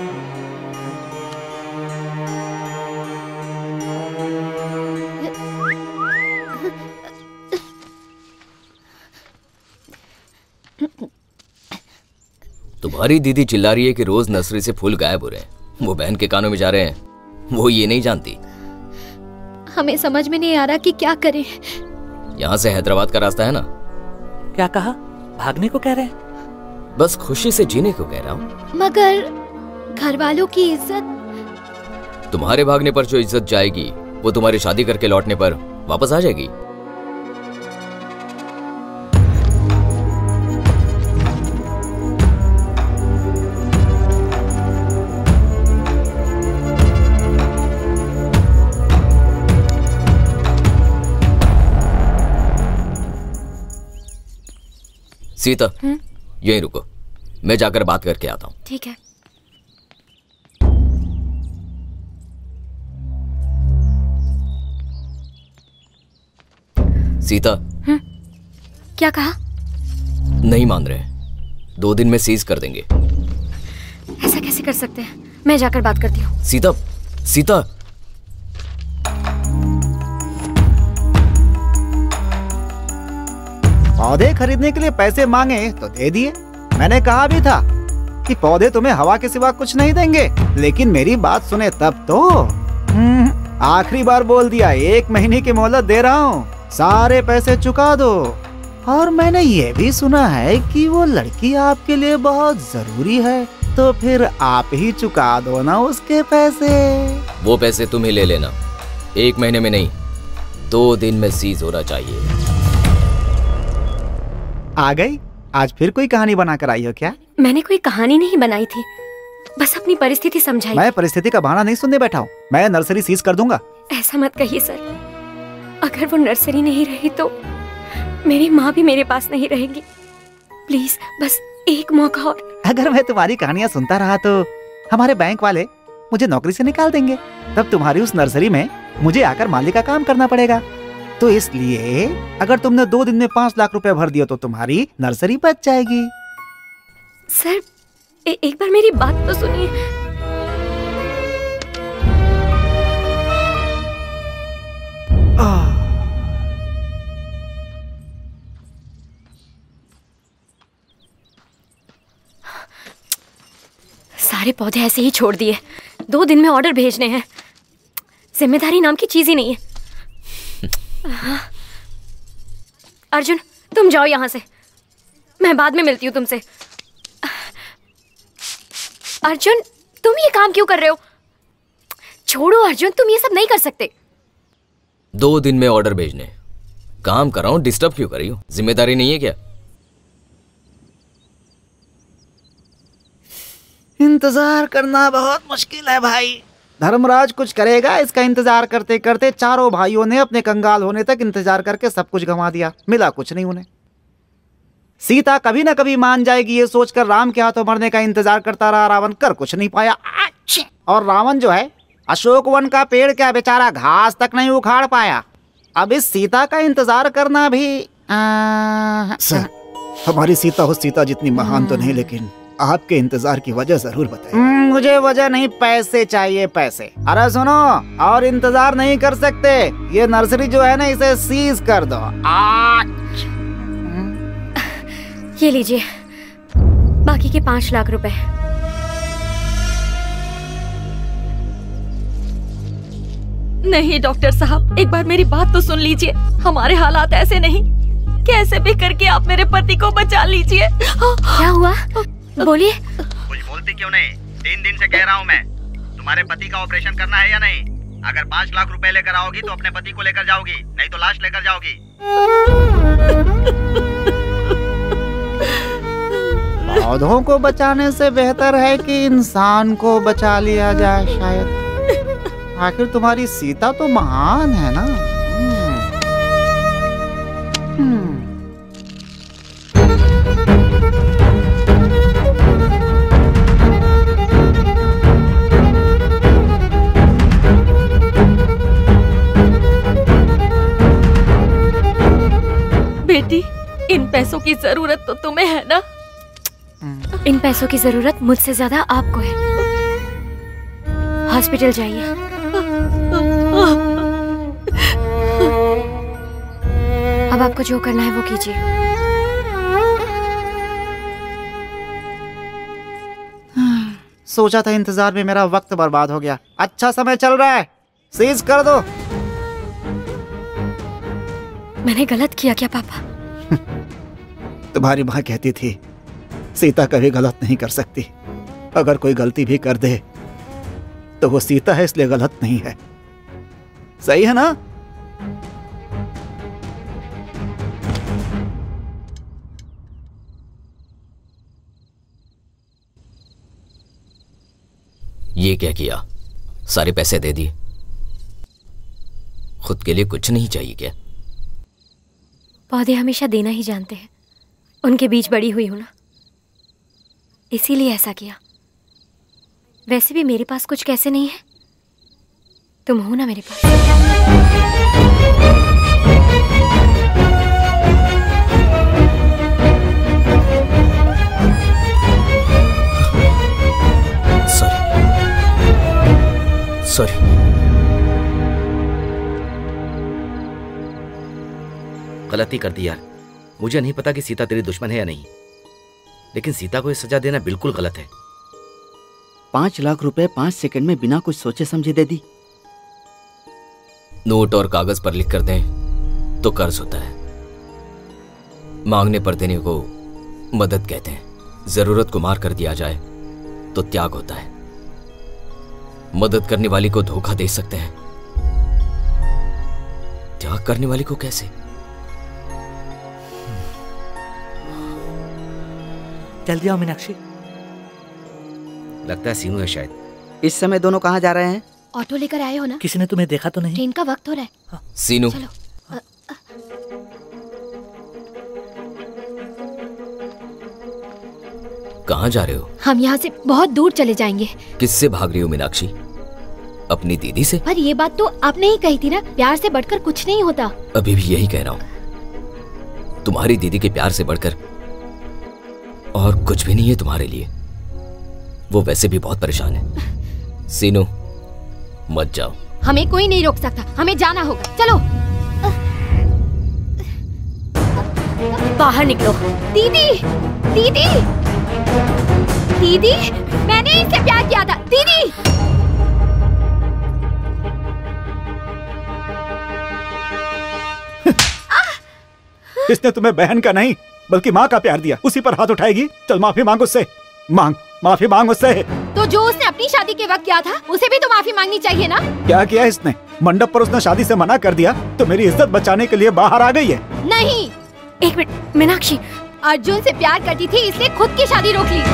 Speaker 3: तुम्हारी दीदी चिल्ला रही है कि रोज नर्सरी से फूल गायब हो रहे हैं। वो बहन के कानों में जा रहे हैं, वो ये नहीं जानती।
Speaker 1: हमें समझ में नहीं आ रहा कि क्या करें।
Speaker 3: यहाँ से हैदराबाद का रास्ता है ना।
Speaker 6: क्या कहा? भागने को कह रहे हैं?
Speaker 3: बस खुशी से जीने को कह रहा हूँ।
Speaker 1: मगर घर वालों की इज्जत।
Speaker 3: तुम्हारे भागने पर जो इज्जत जाएगी वो तुम्हारी शादी करके लौटने पर वापस आ जाएगी। सीता, यहीं रुको, मैं जाकर बात करके आता हूँ।
Speaker 2: ठीक है।
Speaker 3: सीता।
Speaker 2: क्या कहा?
Speaker 3: नहीं मान रहे, 2 दिन में सीज कर देंगे।
Speaker 2: ऐसा कैसे कर सकते हैं? मैं जाकर बात करती हूँ।
Speaker 3: सीता, सीता।
Speaker 10: पौधे खरीदने के लिए पैसे मांगे तो दे दिए। मैंने कहा भी था कि पौधे तुम्हें हवा के सिवा कुछ नहीं देंगे, लेकिन मेरी बात सुने तब तो। आखिरी बार बोल दिया, 1 महीने की मोहलत दे रहा हूँ, सारे पैसे चुका दो। और मैंने ये भी सुना है कि वो लड़की आपके लिए बहुत जरूरी है, तो फिर आप ही चुका दो ना उसके पैसे।
Speaker 3: वो पैसे तुम ही ले लेना, 1 महीने में नहीं, 2 दिन में सीज होना चाहिए।
Speaker 10: आ गई? आज फिर कोई कहानी बनाकर आई हो क्या?
Speaker 2: मैंने कोई कहानी नहीं बनाई थी, बस अपनी परिस्थिति समझाई।
Speaker 10: मैं परिस्थिति का बहाना नहीं सुनने बैठा हूँ। मैं नर्सरी सीज कर दूंगा।
Speaker 2: ऐसा मत कहिए सर, अगर वो नर्सरी नहीं रही तो मेरी माँ भी मेरे पास नहीं रहेगी। प्लीज बस एक मौका और।
Speaker 10: अगर मैं तुम्हारी कहानियाँ सुनता रहा तो हमारे बैंक वाले मुझे नौकरी से निकाल देंगे। तब तुम्हारी उस नर्सरी में मुझे आकर माली का काम करना पड़ेगा। तो इसलिए अगर तुमने 2 दिन में 5 लाख रुपए भर दिया तो तुम्हारी नर्सरी बच जाएगी।
Speaker 2: सर एक बार मेरी बात तो सुनिए। सारे पौधे ऐसे ही छोड़ दिए। 2 दिन में ऑर्डर भेजने हैं। जिम्मेदारी नाम की चीज ही नहीं है। अर्जुन तुम जाओ यहाँ से, मैं बाद में मिलती हूँ तुमसे। अर्जुन तुम ये काम क्यों कर रहे हो? छोड़ो अर्जुन, तुम ये सब नहीं कर सकते।
Speaker 3: 2 दिन में ऑर्डर भेजने, काम कर रहा हूँ, डिस्टर्ब क्यों कर रही हो? जिम्मेदारी नहीं है क्या?
Speaker 10: इंतजार करना बहुत मुश्किल है भाई। धर्मराज कुछ करेगा इसका इंतजार करते करते चारों भाइयों ने अपने कंगाल होने तक इंतजार करके सब कुछ गंवा दिया। मिला कुछ नहीं उन्हें। सीता कभी ना कभी मान जाएगी ये सोचकर राम के हाथों मरने का इंतजार करता रहा। रावण कर कुछ नहीं पाया। और रावण जो है अशोक वन का पेड़ क्या बेचारा घास तक नहीं उखाड़ पाया। अब इस सीता का इंतजार करना भी
Speaker 13: सर, हमारी सीता हो सीता जितनी महान तो नहीं, लेकिन आपके इंतजार की वजह जरूर बताइए।
Speaker 10: मुझे वजह नहीं, पैसे चाहिए, पैसे। अरे सुनो, और इंतजार नहीं कर सकते। ये नर्सरी जो है ना इसे सीज कर दो।
Speaker 2: ये लीजिए बाकी के 5 लाख रुपए।
Speaker 7: नहीं डॉक्टर साहब, एक बार मेरी बात तो सुन लीजिए। हमारे हालात ऐसे नहीं, कैसे भी करके आप मेरे पति को बचा लीजिए।
Speaker 2: क्या हुआ? बोलिए।
Speaker 5: कुछ बोलती क्यों नहीं? 3 दिन से कह रहा हूँ मैं, तुम्हारे पति का ऑपरेशन करना है या नहीं? अगर 5 लाख रुपए लेकर आओगी तो अपने पति को लेकर जाओगी, नहीं तो लाश लेकर जाओगी।
Speaker 10: पौधों को बचाने से बेहतर है कि इंसान को बचा लिया जाए शायद। आखिर तुम्हारी सीता तो महान है ना।
Speaker 7: बेटी, इन पैसों की जरूरत तो तुम्हें है ना?
Speaker 2: इन पैसों की जरूरत मुझसे ज्यादा आपको है। हॉस्पिटल जाइए। अब आपको जो करना है वो कीजिए।
Speaker 10: सोचा था इंतजार में मेरा वक्त बर्बाद हो गया। अच्छा समय चल रहा है, सीज कर दो।
Speaker 2: मैंने गलत किया क्या पापा?
Speaker 13: तुम्हारी माँ कहती थी सीता कभी गलत नहीं कर सकती। अगर कोई गलती भी कर दे तो वो सीता है, इसलिए गलत नहीं है। सही है ना?
Speaker 3: ये क्या किया? सारे पैसे दे दिए। खुद के लिए कुछ नहीं चाहिए क्या?
Speaker 2: पौधे हमेशा देना ही जानते हैं। उनके बीच बड़ी हुई हूं ना, इसीलिए ऐसा किया। वैसे भी मेरे पास कुछ कैसे नहीं है, तुम हो ना मेरे पास।
Speaker 3: सॉरी।
Speaker 12: गलती कर दी यार। मुझे नहीं पता कि सीता तेरी दुश्मन है या नहीं, लेकिन सीता को ये सजा देना बिल्कुल गलत है।
Speaker 5: 5 लाख रुपए 5 सेकंड में बिना कुछ सोचे समझे दे दी।
Speaker 3: नोट और कागज पर लिख कर दें तो कर्ज होता है, मांगने पर देने को मदद कहते हैं। जरूरत को मार कर दिया जाए तो त्याग होता है। मदद करने वाली को धोखा दे सकते हैं, त्याग करने वाली को कैसे?
Speaker 6: जल्दी आओ मीनाक्षी।
Speaker 12: लगता है सीनू है शायद।
Speaker 5: इस समय दोनों कहाँ जा रहे हैं?
Speaker 1: ऑटो लेकर आए हो ना?
Speaker 6: किसी ने तुम्हें देखा तो नहीं?
Speaker 1: ट्रेन का वक्त हो रहा है।
Speaker 6: हाँ।
Speaker 3: सीनू,
Speaker 1: चलो।
Speaker 3: कहाँ जा रहे हो?
Speaker 1: हम यहाँ से बहुत दूर चले जाएंगे।
Speaker 3: किससे भाग रही हो मीनाक्षी? अपनी दीदी से?
Speaker 1: पर ये बात तो आपने ही कही थी ना, प्यार से बढ़कर कुछ नहीं होता।
Speaker 3: अभी भी यही कह रहा हूँ। तुम्हारी दीदी के प्यार से बढ़कर और कुछ भी नहीं है तुम्हारे लिए। वो वैसे भी बहुत परेशान है। सीनू, मत जाओ।
Speaker 1: हमें कोई नहीं रोक सकता, हमें जाना होगा। चलो
Speaker 2: बाहर निकलो।
Speaker 1: दीदी, दीदी, दीदी, मैंने इससे प्यार किया था। दीदी,
Speaker 13: इसने तुम्हें बहन का नहीं बल्कि माँ का प्यार दिया, उसी पर हाथ उठाएगी? चल माफी मांग उससे। मांग, माफी मांग उससे।
Speaker 1: तो जो उसने अपनी शादी के वक्त किया था उसे भी तो माफी मांगनी चाहिए ना?
Speaker 13: क्या किया इसने? मंडप पर उसने शादी से मना कर दिया तो मेरी इज्जत बचाने के लिए बाहर आ गई है।
Speaker 1: नहीं,
Speaker 2: एक मिनट मीनाक्षी।
Speaker 1: अर्जुन से प्यार करती थी इसलिए खुद की शादी रोक ली।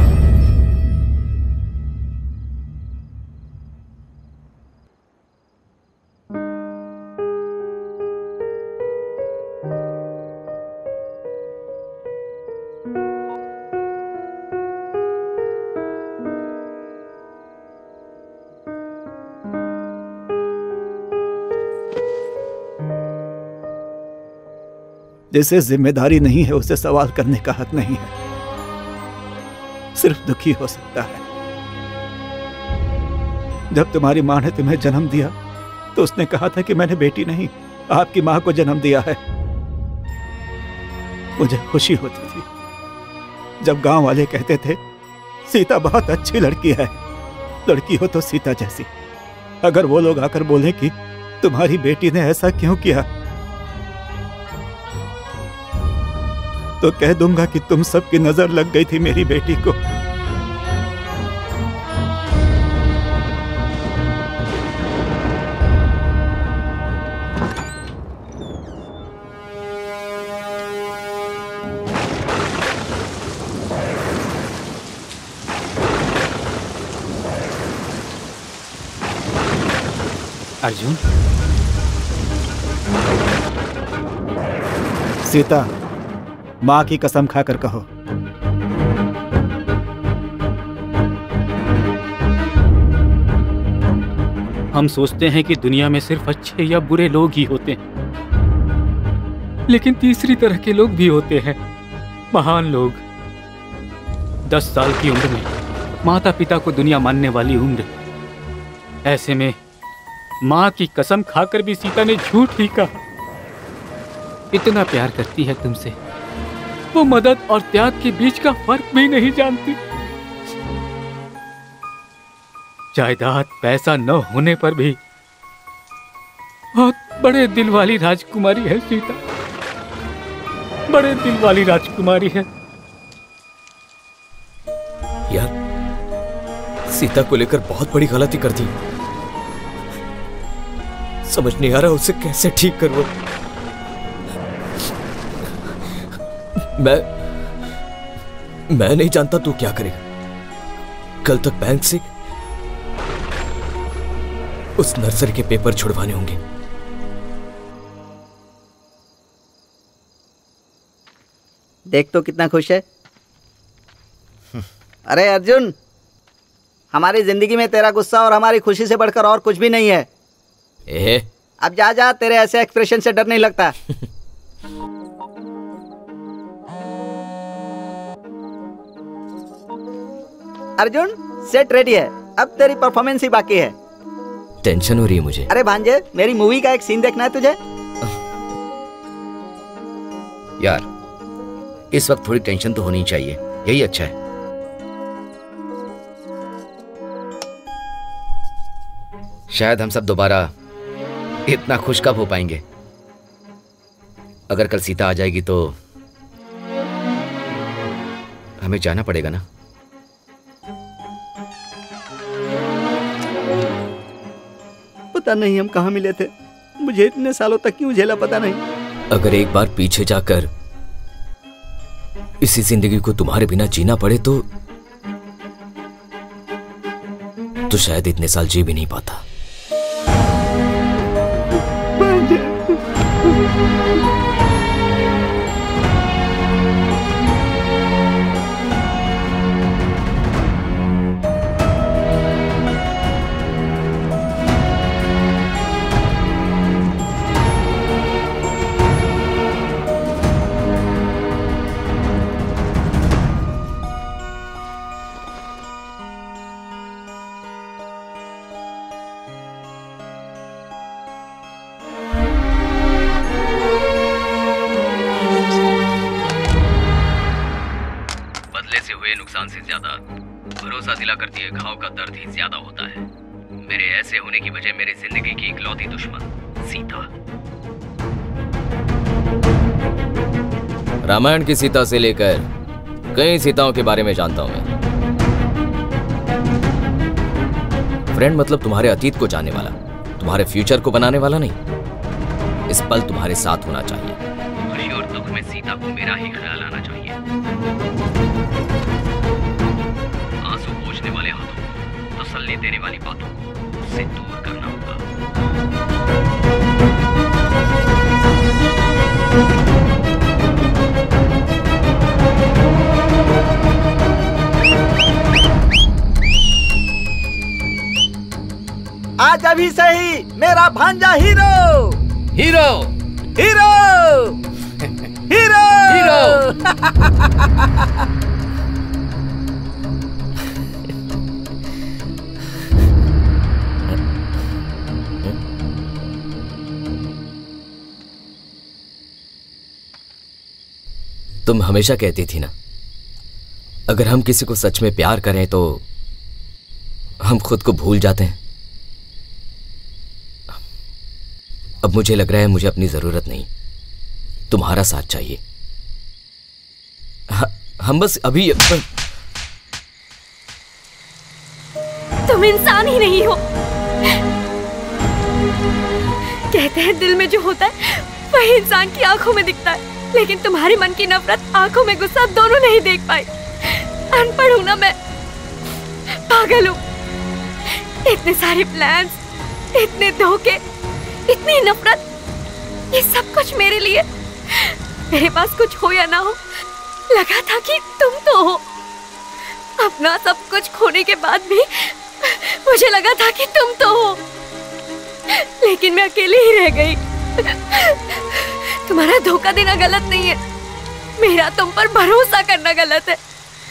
Speaker 13: जिसे जिम्मेदारी नहीं है उसे सवाल करने का हक नहीं है, सिर्फ दुखी हो सकता है। जब तुम्हारी माँ ने तुम्हें जन्म दिया तो उसने कहा था कि मैंने बेटी नहीं आपकी माँ को जन्म दिया है। मुझे खुशी होती थी जब गांव वाले कहते थे सीता बहुत अच्छी लड़की है, लड़की हो तो सीता जैसी। अगर वो लोग आकर बोले कि तुम्हारी बेटी ने ऐसा क्यों किया तो कह दूंगा कि तुम सबकी नजर लग गई थी मेरी बेटी को।
Speaker 8: अर्जुन,
Speaker 13: सीता, माँ की कसम खाकर कहो।
Speaker 8: हम सोचते हैं कि दुनिया में सिर्फ अच्छे या बुरे लोग ही होते हैं, लेकिन तीसरी तरह के लोग भी होते हैं, महान लोग। 10 साल की उम्र में माता पिता को दुनिया मानने वाली उम्र। ऐसे में माँ की कसम खाकर भी सीता ने झूठ ही कहा। इतना प्यार करती है तुमसे, वो मदद और त्याग के बीच का फर्क भी नहीं जानती। जायदाद पैसा न होने पर भी बहुत बड़े दिल वाली राजकुमारी है सीता, बड़े दिल वाली राजकुमारी है।
Speaker 4: यार सीता को लेकर बहुत बड़ी गलती कर दी, समझ नहीं आ रहा उसे कैसे ठीक करूं। मैं नहीं जानता तू क्या करेगा। कल तक बैंक से उस नर्सरी के पेपर छुड़वाने होंगे।
Speaker 5: देख तो कितना खुश है। अरे अर्जुन, हमारी जिंदगी में तेरा गुस्सा और हमारी खुशी से बढ़कर और कुछ भी नहीं है। अब जा जा, तेरे ऐसे एक्सप्रेशन से डर नहीं लगता। अर्जुन सेट रेडी है, अब तेरी परफॉर्मेंस ही बाकी है।
Speaker 3: टेंशन हो रही है मुझे।
Speaker 5: अरे भांजे, मेरी मूवी का एक सीन देखना है तुझे।
Speaker 12: यार इस वक्त थोड़ी टेंशन तो होनी चाहिए, यही अच्छा है। शायद हम सब दोबारा इतना खुश कब हो पाएंगे। अगर कल सीता आ जाएगी तो हमें जाना पड़ेगा ना।
Speaker 5: पता नहीं हम कहाँ मिले थे, मुझे इतने सालों तक क्यों झेला पता नहीं।
Speaker 3: अगर एक बार पीछे जाकर इसी जिंदगी को तुम्हारे बिना जीना पड़े तो शायद इतने साल जी भी नहीं पाता। से ज्यादा भरोसा दिला करती है, घाव का दर्द ही ज्यादा होता है। मेरे ऐसे होने की वजह मेरी जिंदगी की इकलौती दुश्मन सीता। रामायण की सीता से लेकर कई सीताओं के बारे में जानता हूं मैं। फ्रेंड मतलब तुम्हारे अतीत को जानने वाला, तुम्हारे फ्यूचर को बनाने वाला नहीं। इस पल तुम्हारे साथ होना चाहिए। खुशी और दुख में सीता को मेरा ही ख्याल आना चाहिए। आंसू पोंछने वाले हाथों को, तसल्ली देने वाली बातों को उससे दूर करना होगा।
Speaker 5: आज अभी सही मेरा भांजा hero
Speaker 12: hero
Speaker 5: hero hero hero.
Speaker 3: तुम हमेशा कहती थी ना, अगर हम किसी को सच में प्यार करें तो हम खुद को भूल जाते हैं। अब मुझे लग रहा है मुझे अपनी जरूरत नहीं, तुम्हारा साथ चाहिए। हम बस अभी
Speaker 2: तुम इंसान ही नहीं हो। कहते हैं दिल में जो होता है वही इंसान की आंखों में दिखता है, लेकिन तुम्हारे मन की नफरत, आंखों में गुस्सा दोनों नहीं देख पाई। अनपढ़ हूं ना मैं, पागल हूं। इतने सारे प्लान्स, इतने धोखे, इतनी नफरत, ये सब कुछ मेरे लिए। मेरे पास कुछ हो या ना हो, लगा था कि तुम तो हो। अपना सब कुछ खोने के बाद भी मुझे लगा था कि तुम तो हो, लेकिन मैं अकेली ही रह गई। तुम्हारा धोखा देना गलत नहीं है, मेरा तुम पर भरोसा करना गलत है।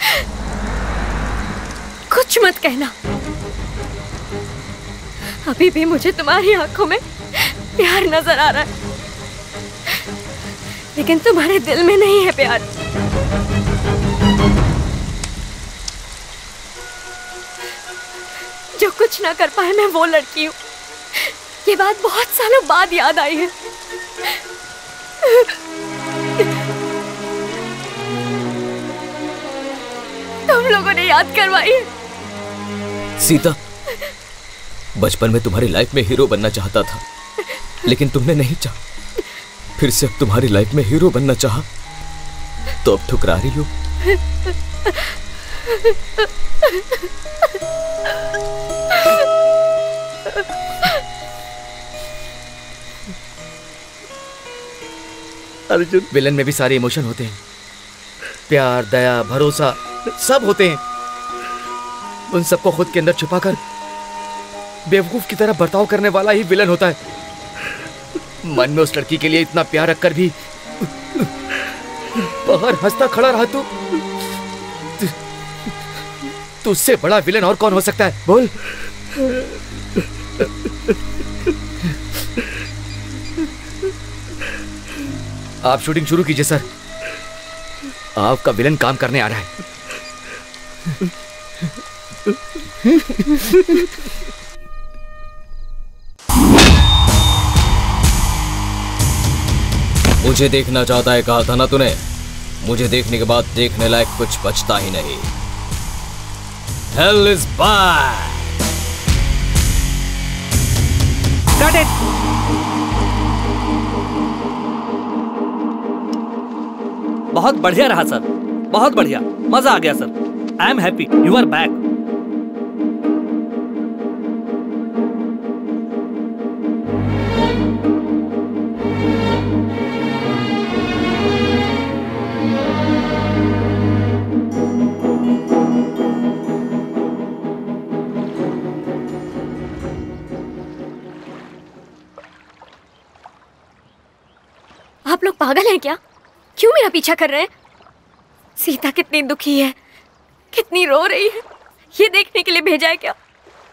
Speaker 2: कुछ मत कहना, अभी भी मुझे तुम्हारी आंखों में प्यार नजर आ रहा है, लेकिन तुम्हारे दिल में नहीं है प्यार। जो कुछ ना कर पाए मैं वो लड़की हूँ ये बात बहुत सालों बाद याद आई है। तुम लोगों ने याद करवाई है।
Speaker 4: सीता, बचपन में तुम्हारी लाइफ में हीरो बनना चाहता था, लेकिन तुमने नहीं चाहा। फिर से अब तुम्हारी लाइफ में हीरो बनना चाहा, तो अब ठुकरा रही हो।
Speaker 12: अर्जुन, विलन में भी सारे इमोशन होते हैं, प्यार, दया, भरोसा सब होते हैं। उन सबको खुद के अंदर छुपाकर बेवकूफ की तरह बर्ताव करने वाला ही विलन होता है। मन में उस लड़की के लिए इतना प्यार रखकर भी बाहर हंसता खड़ा रहा तो उससे बड़ा विलन और कौन हो सकता है? बोल। आप शूटिंग शुरू कीजिए सर, आपका विलन काम करने आ रहा है।
Speaker 4: मुझे देखना चाहता है कहा था ना तूने। मुझे देखने के बाद देखने लायक कुछ बचता ही नहीं। Hell is back.
Speaker 6: Cut it. बहुत बढ़िया रहा सर, बहुत बढ़िया, मजा आ गया sir. I am happy you are back.
Speaker 2: आप लोग पागल हैं क्या? क्यों मेरा पीछा कर रहे हैं? सीता कितनी दुखी है, कितनी रो रही है, ये देखने के लिए भेजा है क्या?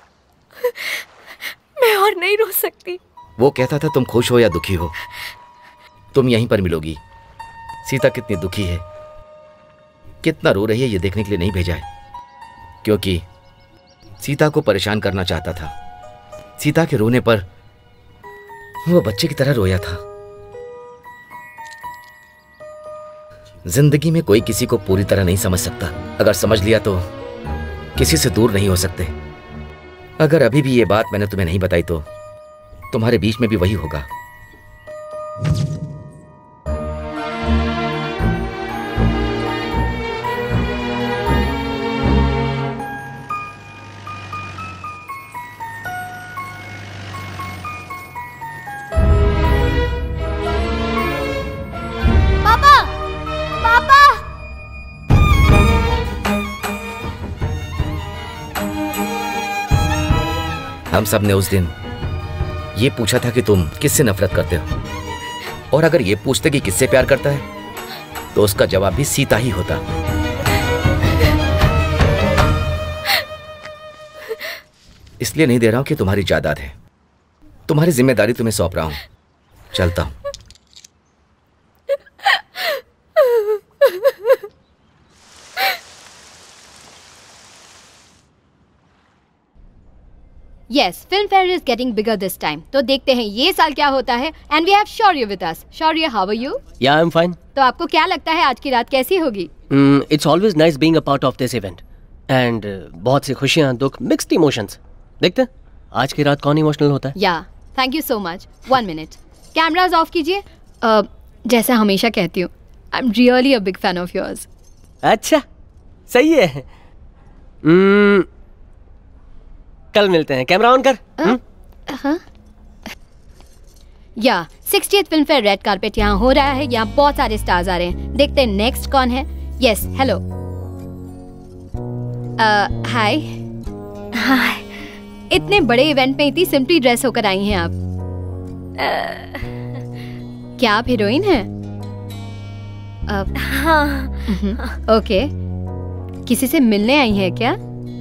Speaker 2: मैं और नहीं रो सकती।
Speaker 12: वो कहता था तुम खुश हो या दुखी हो, तुम यहीं पर मिलोगी। सीता कितनी दुखी है, कितना रो रही है, ये देखने के लिए नहीं भेजा है, क्योंकि सीता को परेशान करना चाहता था। सीता के रोने पर वो बच्चे की तरह रोया था। जिंदगी में कोई किसी को पूरी तरह नहीं समझ सकता। अगर समझ लिया तो किसी से दूर नहीं हो सकते। अगर अभी भी ये बात मैंने तुम्हें नहीं बताई तो तुम्हारे बीच में भी वही होगा। हम सब ने उस दिन ये पूछा था कि तुम किससे नफरत करते हो, और अगर ये पूछते कि किससे प्यार करता है तो उसका जवाब भी सीता ही होता। इसलिए नहीं दे रहा हूं कि तुम्हारी जायदाद है, तुम्हारी जिम्मेदारी तुम्हें सौंप रहा हूं। चलता हूं।
Speaker 1: Yes, film fair is getting bigger this time. तो देखते हैं ये साल क्या होता है। And we have Shourya with us. Shourya, how are you?
Speaker 9: Yeah, I'm fine.
Speaker 1: तो आपको क्या लगता है आज की रात कैसी होगी?
Speaker 9: It's always nice being a part of this event. And बहुत सी खुशियाँ, दुख, mixed emotions. देखते हैं आज की रात कौन इमोशनल होता है?
Speaker 1: Yeah, thank you so much. 1 minute. Cameras off कीजिए। जैसा हमेशा कहती हूँ, I'm really a big fan of yours.
Speaker 9: अच्छा, सही है। कल मिलते हैं। कैमरा ऑन कर।
Speaker 1: या 60th film fair red carpet यहाँ हो रहा है। यहाँ बहुत सारे स्टार्स आ रहे हैं। देखते हैं नेक्स्ट कौन है। Yes, hello. हाय। हाय। इतने बड़े इवेंट में इतनी सिंपली ड्रेस होकर आई हैं आप। क्या आप हीरोइन हैं?
Speaker 2: हाँ।
Speaker 1: ओके। किसी से मिलने आई हैं क्या?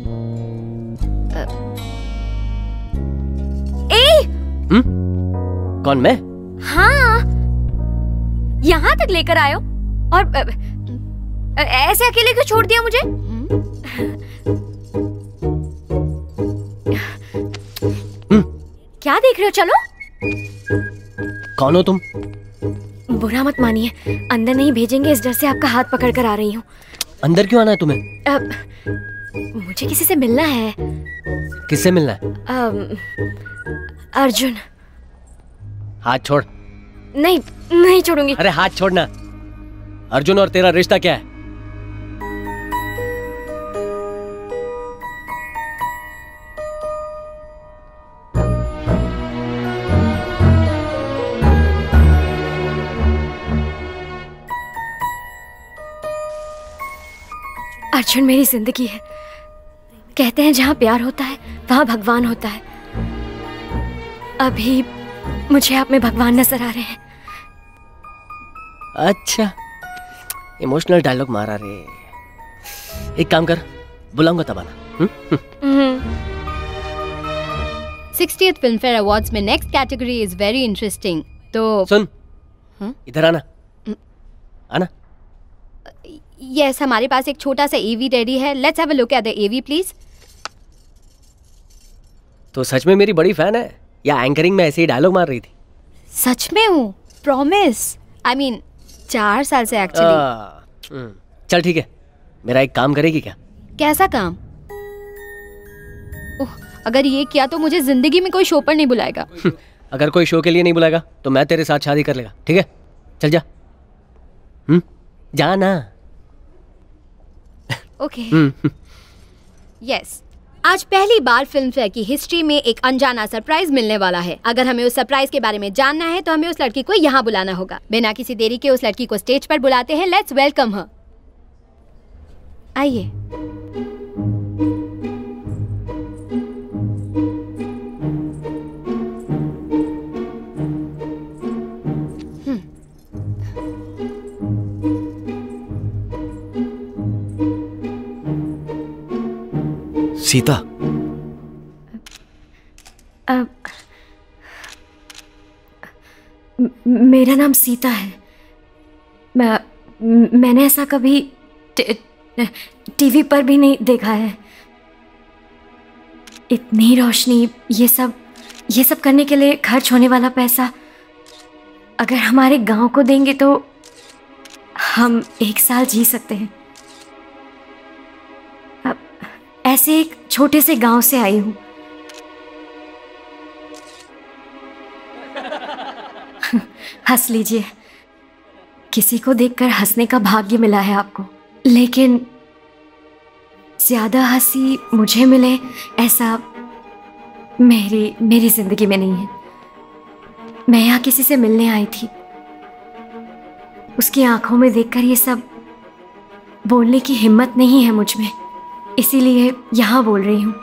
Speaker 9: कौन, मैं?
Speaker 2: हाँ, यहाँ तक लेकर आयो और ऐसे अकेले क्यों छोड़ दिया मुझे? क्या देख रहे हो? चलो।
Speaker 9: कौन हो तुम?
Speaker 2: बुरा मत मानिए, अंदर नहीं भेजेंगे इस डर से आपका हाथ पकड़ कर आ रही हूँ।
Speaker 9: अंदर क्यों आना है तुम्हें?
Speaker 2: मुझे किसी से मिलना है।
Speaker 9: किससे मिलना है?
Speaker 2: अर्जुन।
Speaker 9: हाथ छोड़।
Speaker 2: नहीं नहीं छोड़ूंगी।
Speaker 9: अरे हाथ छोड़ना। अर्जुन और तेरा रिश्ता क्या है?
Speaker 2: अर्जुन मेरी जिंदगी है। कहते हैं जहाँ प्यार होता है वहाँ भगवान होता है। अभी मुझे आप में भगवान नजर आ रहे हैं।
Speaker 9: अच्छा, इमोशनल डायलॉग मारा रे। एक काम कर, बुलाऊंगा तब आना।
Speaker 1: 60th फिल्म फेयर अवार्ड्स में next category is very interesting. तो
Speaker 9: सुन, इधर आना। आना।
Speaker 1: यस, हमारे पास एक छोटा सा एवी रेडी है। Let's have a look at the AV please.
Speaker 9: तो सच में मेरी बड़ी फैन है या एंकरिंग में ऐसे ही डायलॉग मार रही थी?
Speaker 1: सच में हूँ, प्रॉमिस। आई मीन 4 साल से एक्चुअली।
Speaker 9: चल ठीक है, मेरा एक काम करेगी क्या?
Speaker 1: कैसा काम? अगर ये किया तो मुझे जिंदगी में कोई शो पर नहीं बुलाएगा।
Speaker 9: अगर कोई शो के लिए नहीं बुलाएगा तो मैं तेरे साथ शादी कर लेगा। ठीक है, चल जा। जा ना।
Speaker 1: ओके। यस, आज पहली बार फिल्म फेयर की हिस्ट्री में एक अनजाना सरप्राइज मिलने वाला है। अगर हमें उस सरप्राइज के बारे में जानना है तो हमें उस लड़की को यहाँ बुलाना होगा। बिना किसी देरी के उस लड़की को स्टेज पर बुलाते हैं। Let's welcome her. आइए।
Speaker 12: सीता।
Speaker 2: मेरा नाम सीता है। मैंने ऐसा कभी टीवी पर भी नहीं देखा है। इतनी रोशनी, ये सब करने के लिए खर्च होने वाला पैसा अगर हमारे गांव को देंगे तो हम 1 साल जी सकते हैं। ऐसे एक छोटे से गांव से आई हूं। हंस लीजिए, किसी को देखकर हंसने का भाग्य मिला है आपको, लेकिन ज्यादा हंसी मुझे मिले ऐसा मेरी जिंदगी में नहीं है। मैं यहाँ किसी से मिलने आई थी। उसकी आंखों में देखकर ये सब बोलने की हिम्मत नहीं है मुझ में, इसीलिए यहाँ बोल रही हूँ।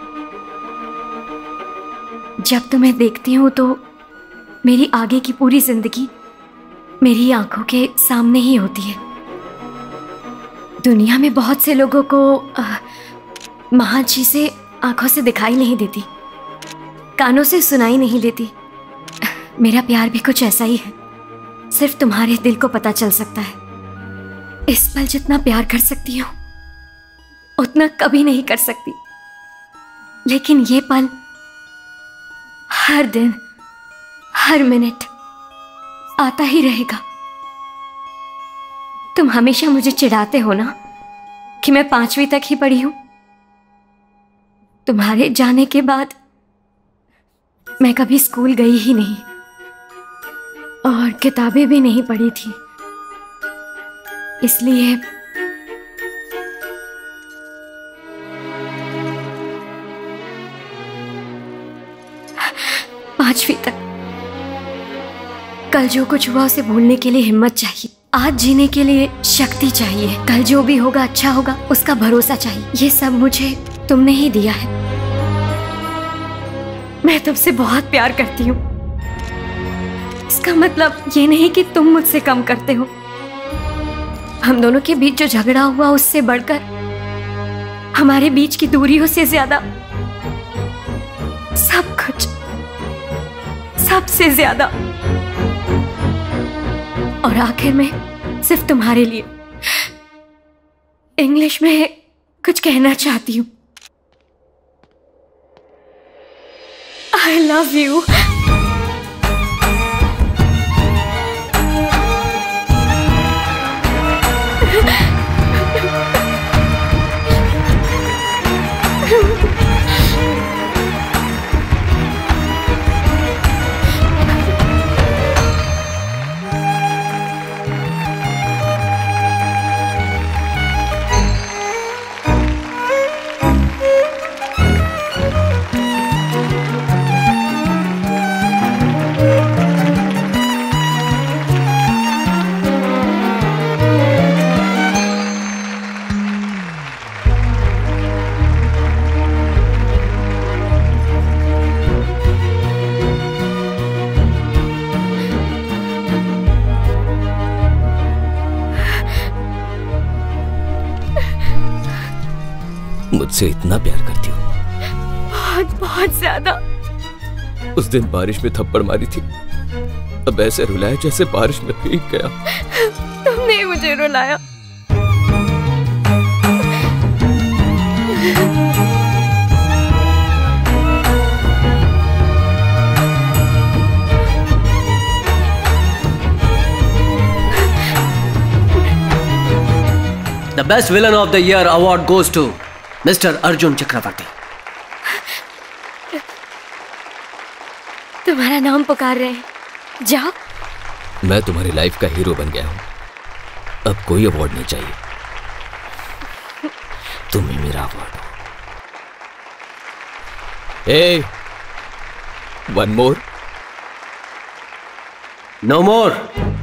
Speaker 2: जब तुम्हें देखती हूँ तो मेरी आगे की पूरी जिंदगी मेरी आंखों के सामने ही होती है। दुनिया में बहुत से लोगों को महान चीजें आंखों से दिखाई नहीं देती, कानों से सुनाई नहीं देती। मेरा प्यार भी कुछ ऐसा ही है, सिर्फ तुम्हारे दिल को पता चल सकता है। इस पल जितना प्यार कर सकती हूँ उतना कभी नहीं कर सकती, लेकिन ये पल हर दिन हर मिनट आता ही रहेगा। तुम हमेशा मुझे चिढ़ाते हो ना कि मैं 5वीं तक ही पढ़ी हूं। तुम्हारे जाने के बाद मैं कभी स्कूल गई ही नहीं और किताबें भी नहीं पढ़ी थी, इसलिए पांचवी तक। कल जो कुछ हुआ उसे भूलने के लिए हिम्मत चाहिए, आज जीने के लिए शक्ति चाहिए। कल जो भी होगा अच्छा होगा उसका भरोसा चाहिए। ये सब मुझे तुमने ही दिया है। मैं तुमसे बहुत प्यार करती हूँ। इसका मतलब ये नहीं कि तुम मुझसे कम करते हो। हम दोनों के बीच जो झगड़ा हुआ उससे बढ़कर हमारे बीच की दूरियों से ज्यादा सब कुछ, सबसे ज्यादा। और आखिर में सिर्फ तुम्हारे लिए इंग्लिश में कुछ कहना चाहती हूँ। I love you.
Speaker 3: मुझसे इतना प्यार करती हो?
Speaker 2: बहुत बहुत ज्यादा।
Speaker 4: उस दिन बारिश में थप्पड़ मारी थी, अब ऐसे रुलाया जैसे बारिश में भीग गया।
Speaker 2: तुमने मुझे रुलाया।
Speaker 9: The best villain of the year award goes to Mr. Arjun चक्रवर्ती।
Speaker 2: तुम्हारा नाम पुकार रहे हैं, जाओ।
Speaker 3: मैं तुम्हारी लाइफ का हीरो बन गया हूं, अब कोई अवार्ड नहीं चाहिए, तुम ही मेरा अवार्ड हो।
Speaker 4: Hey, one more?
Speaker 9: No more।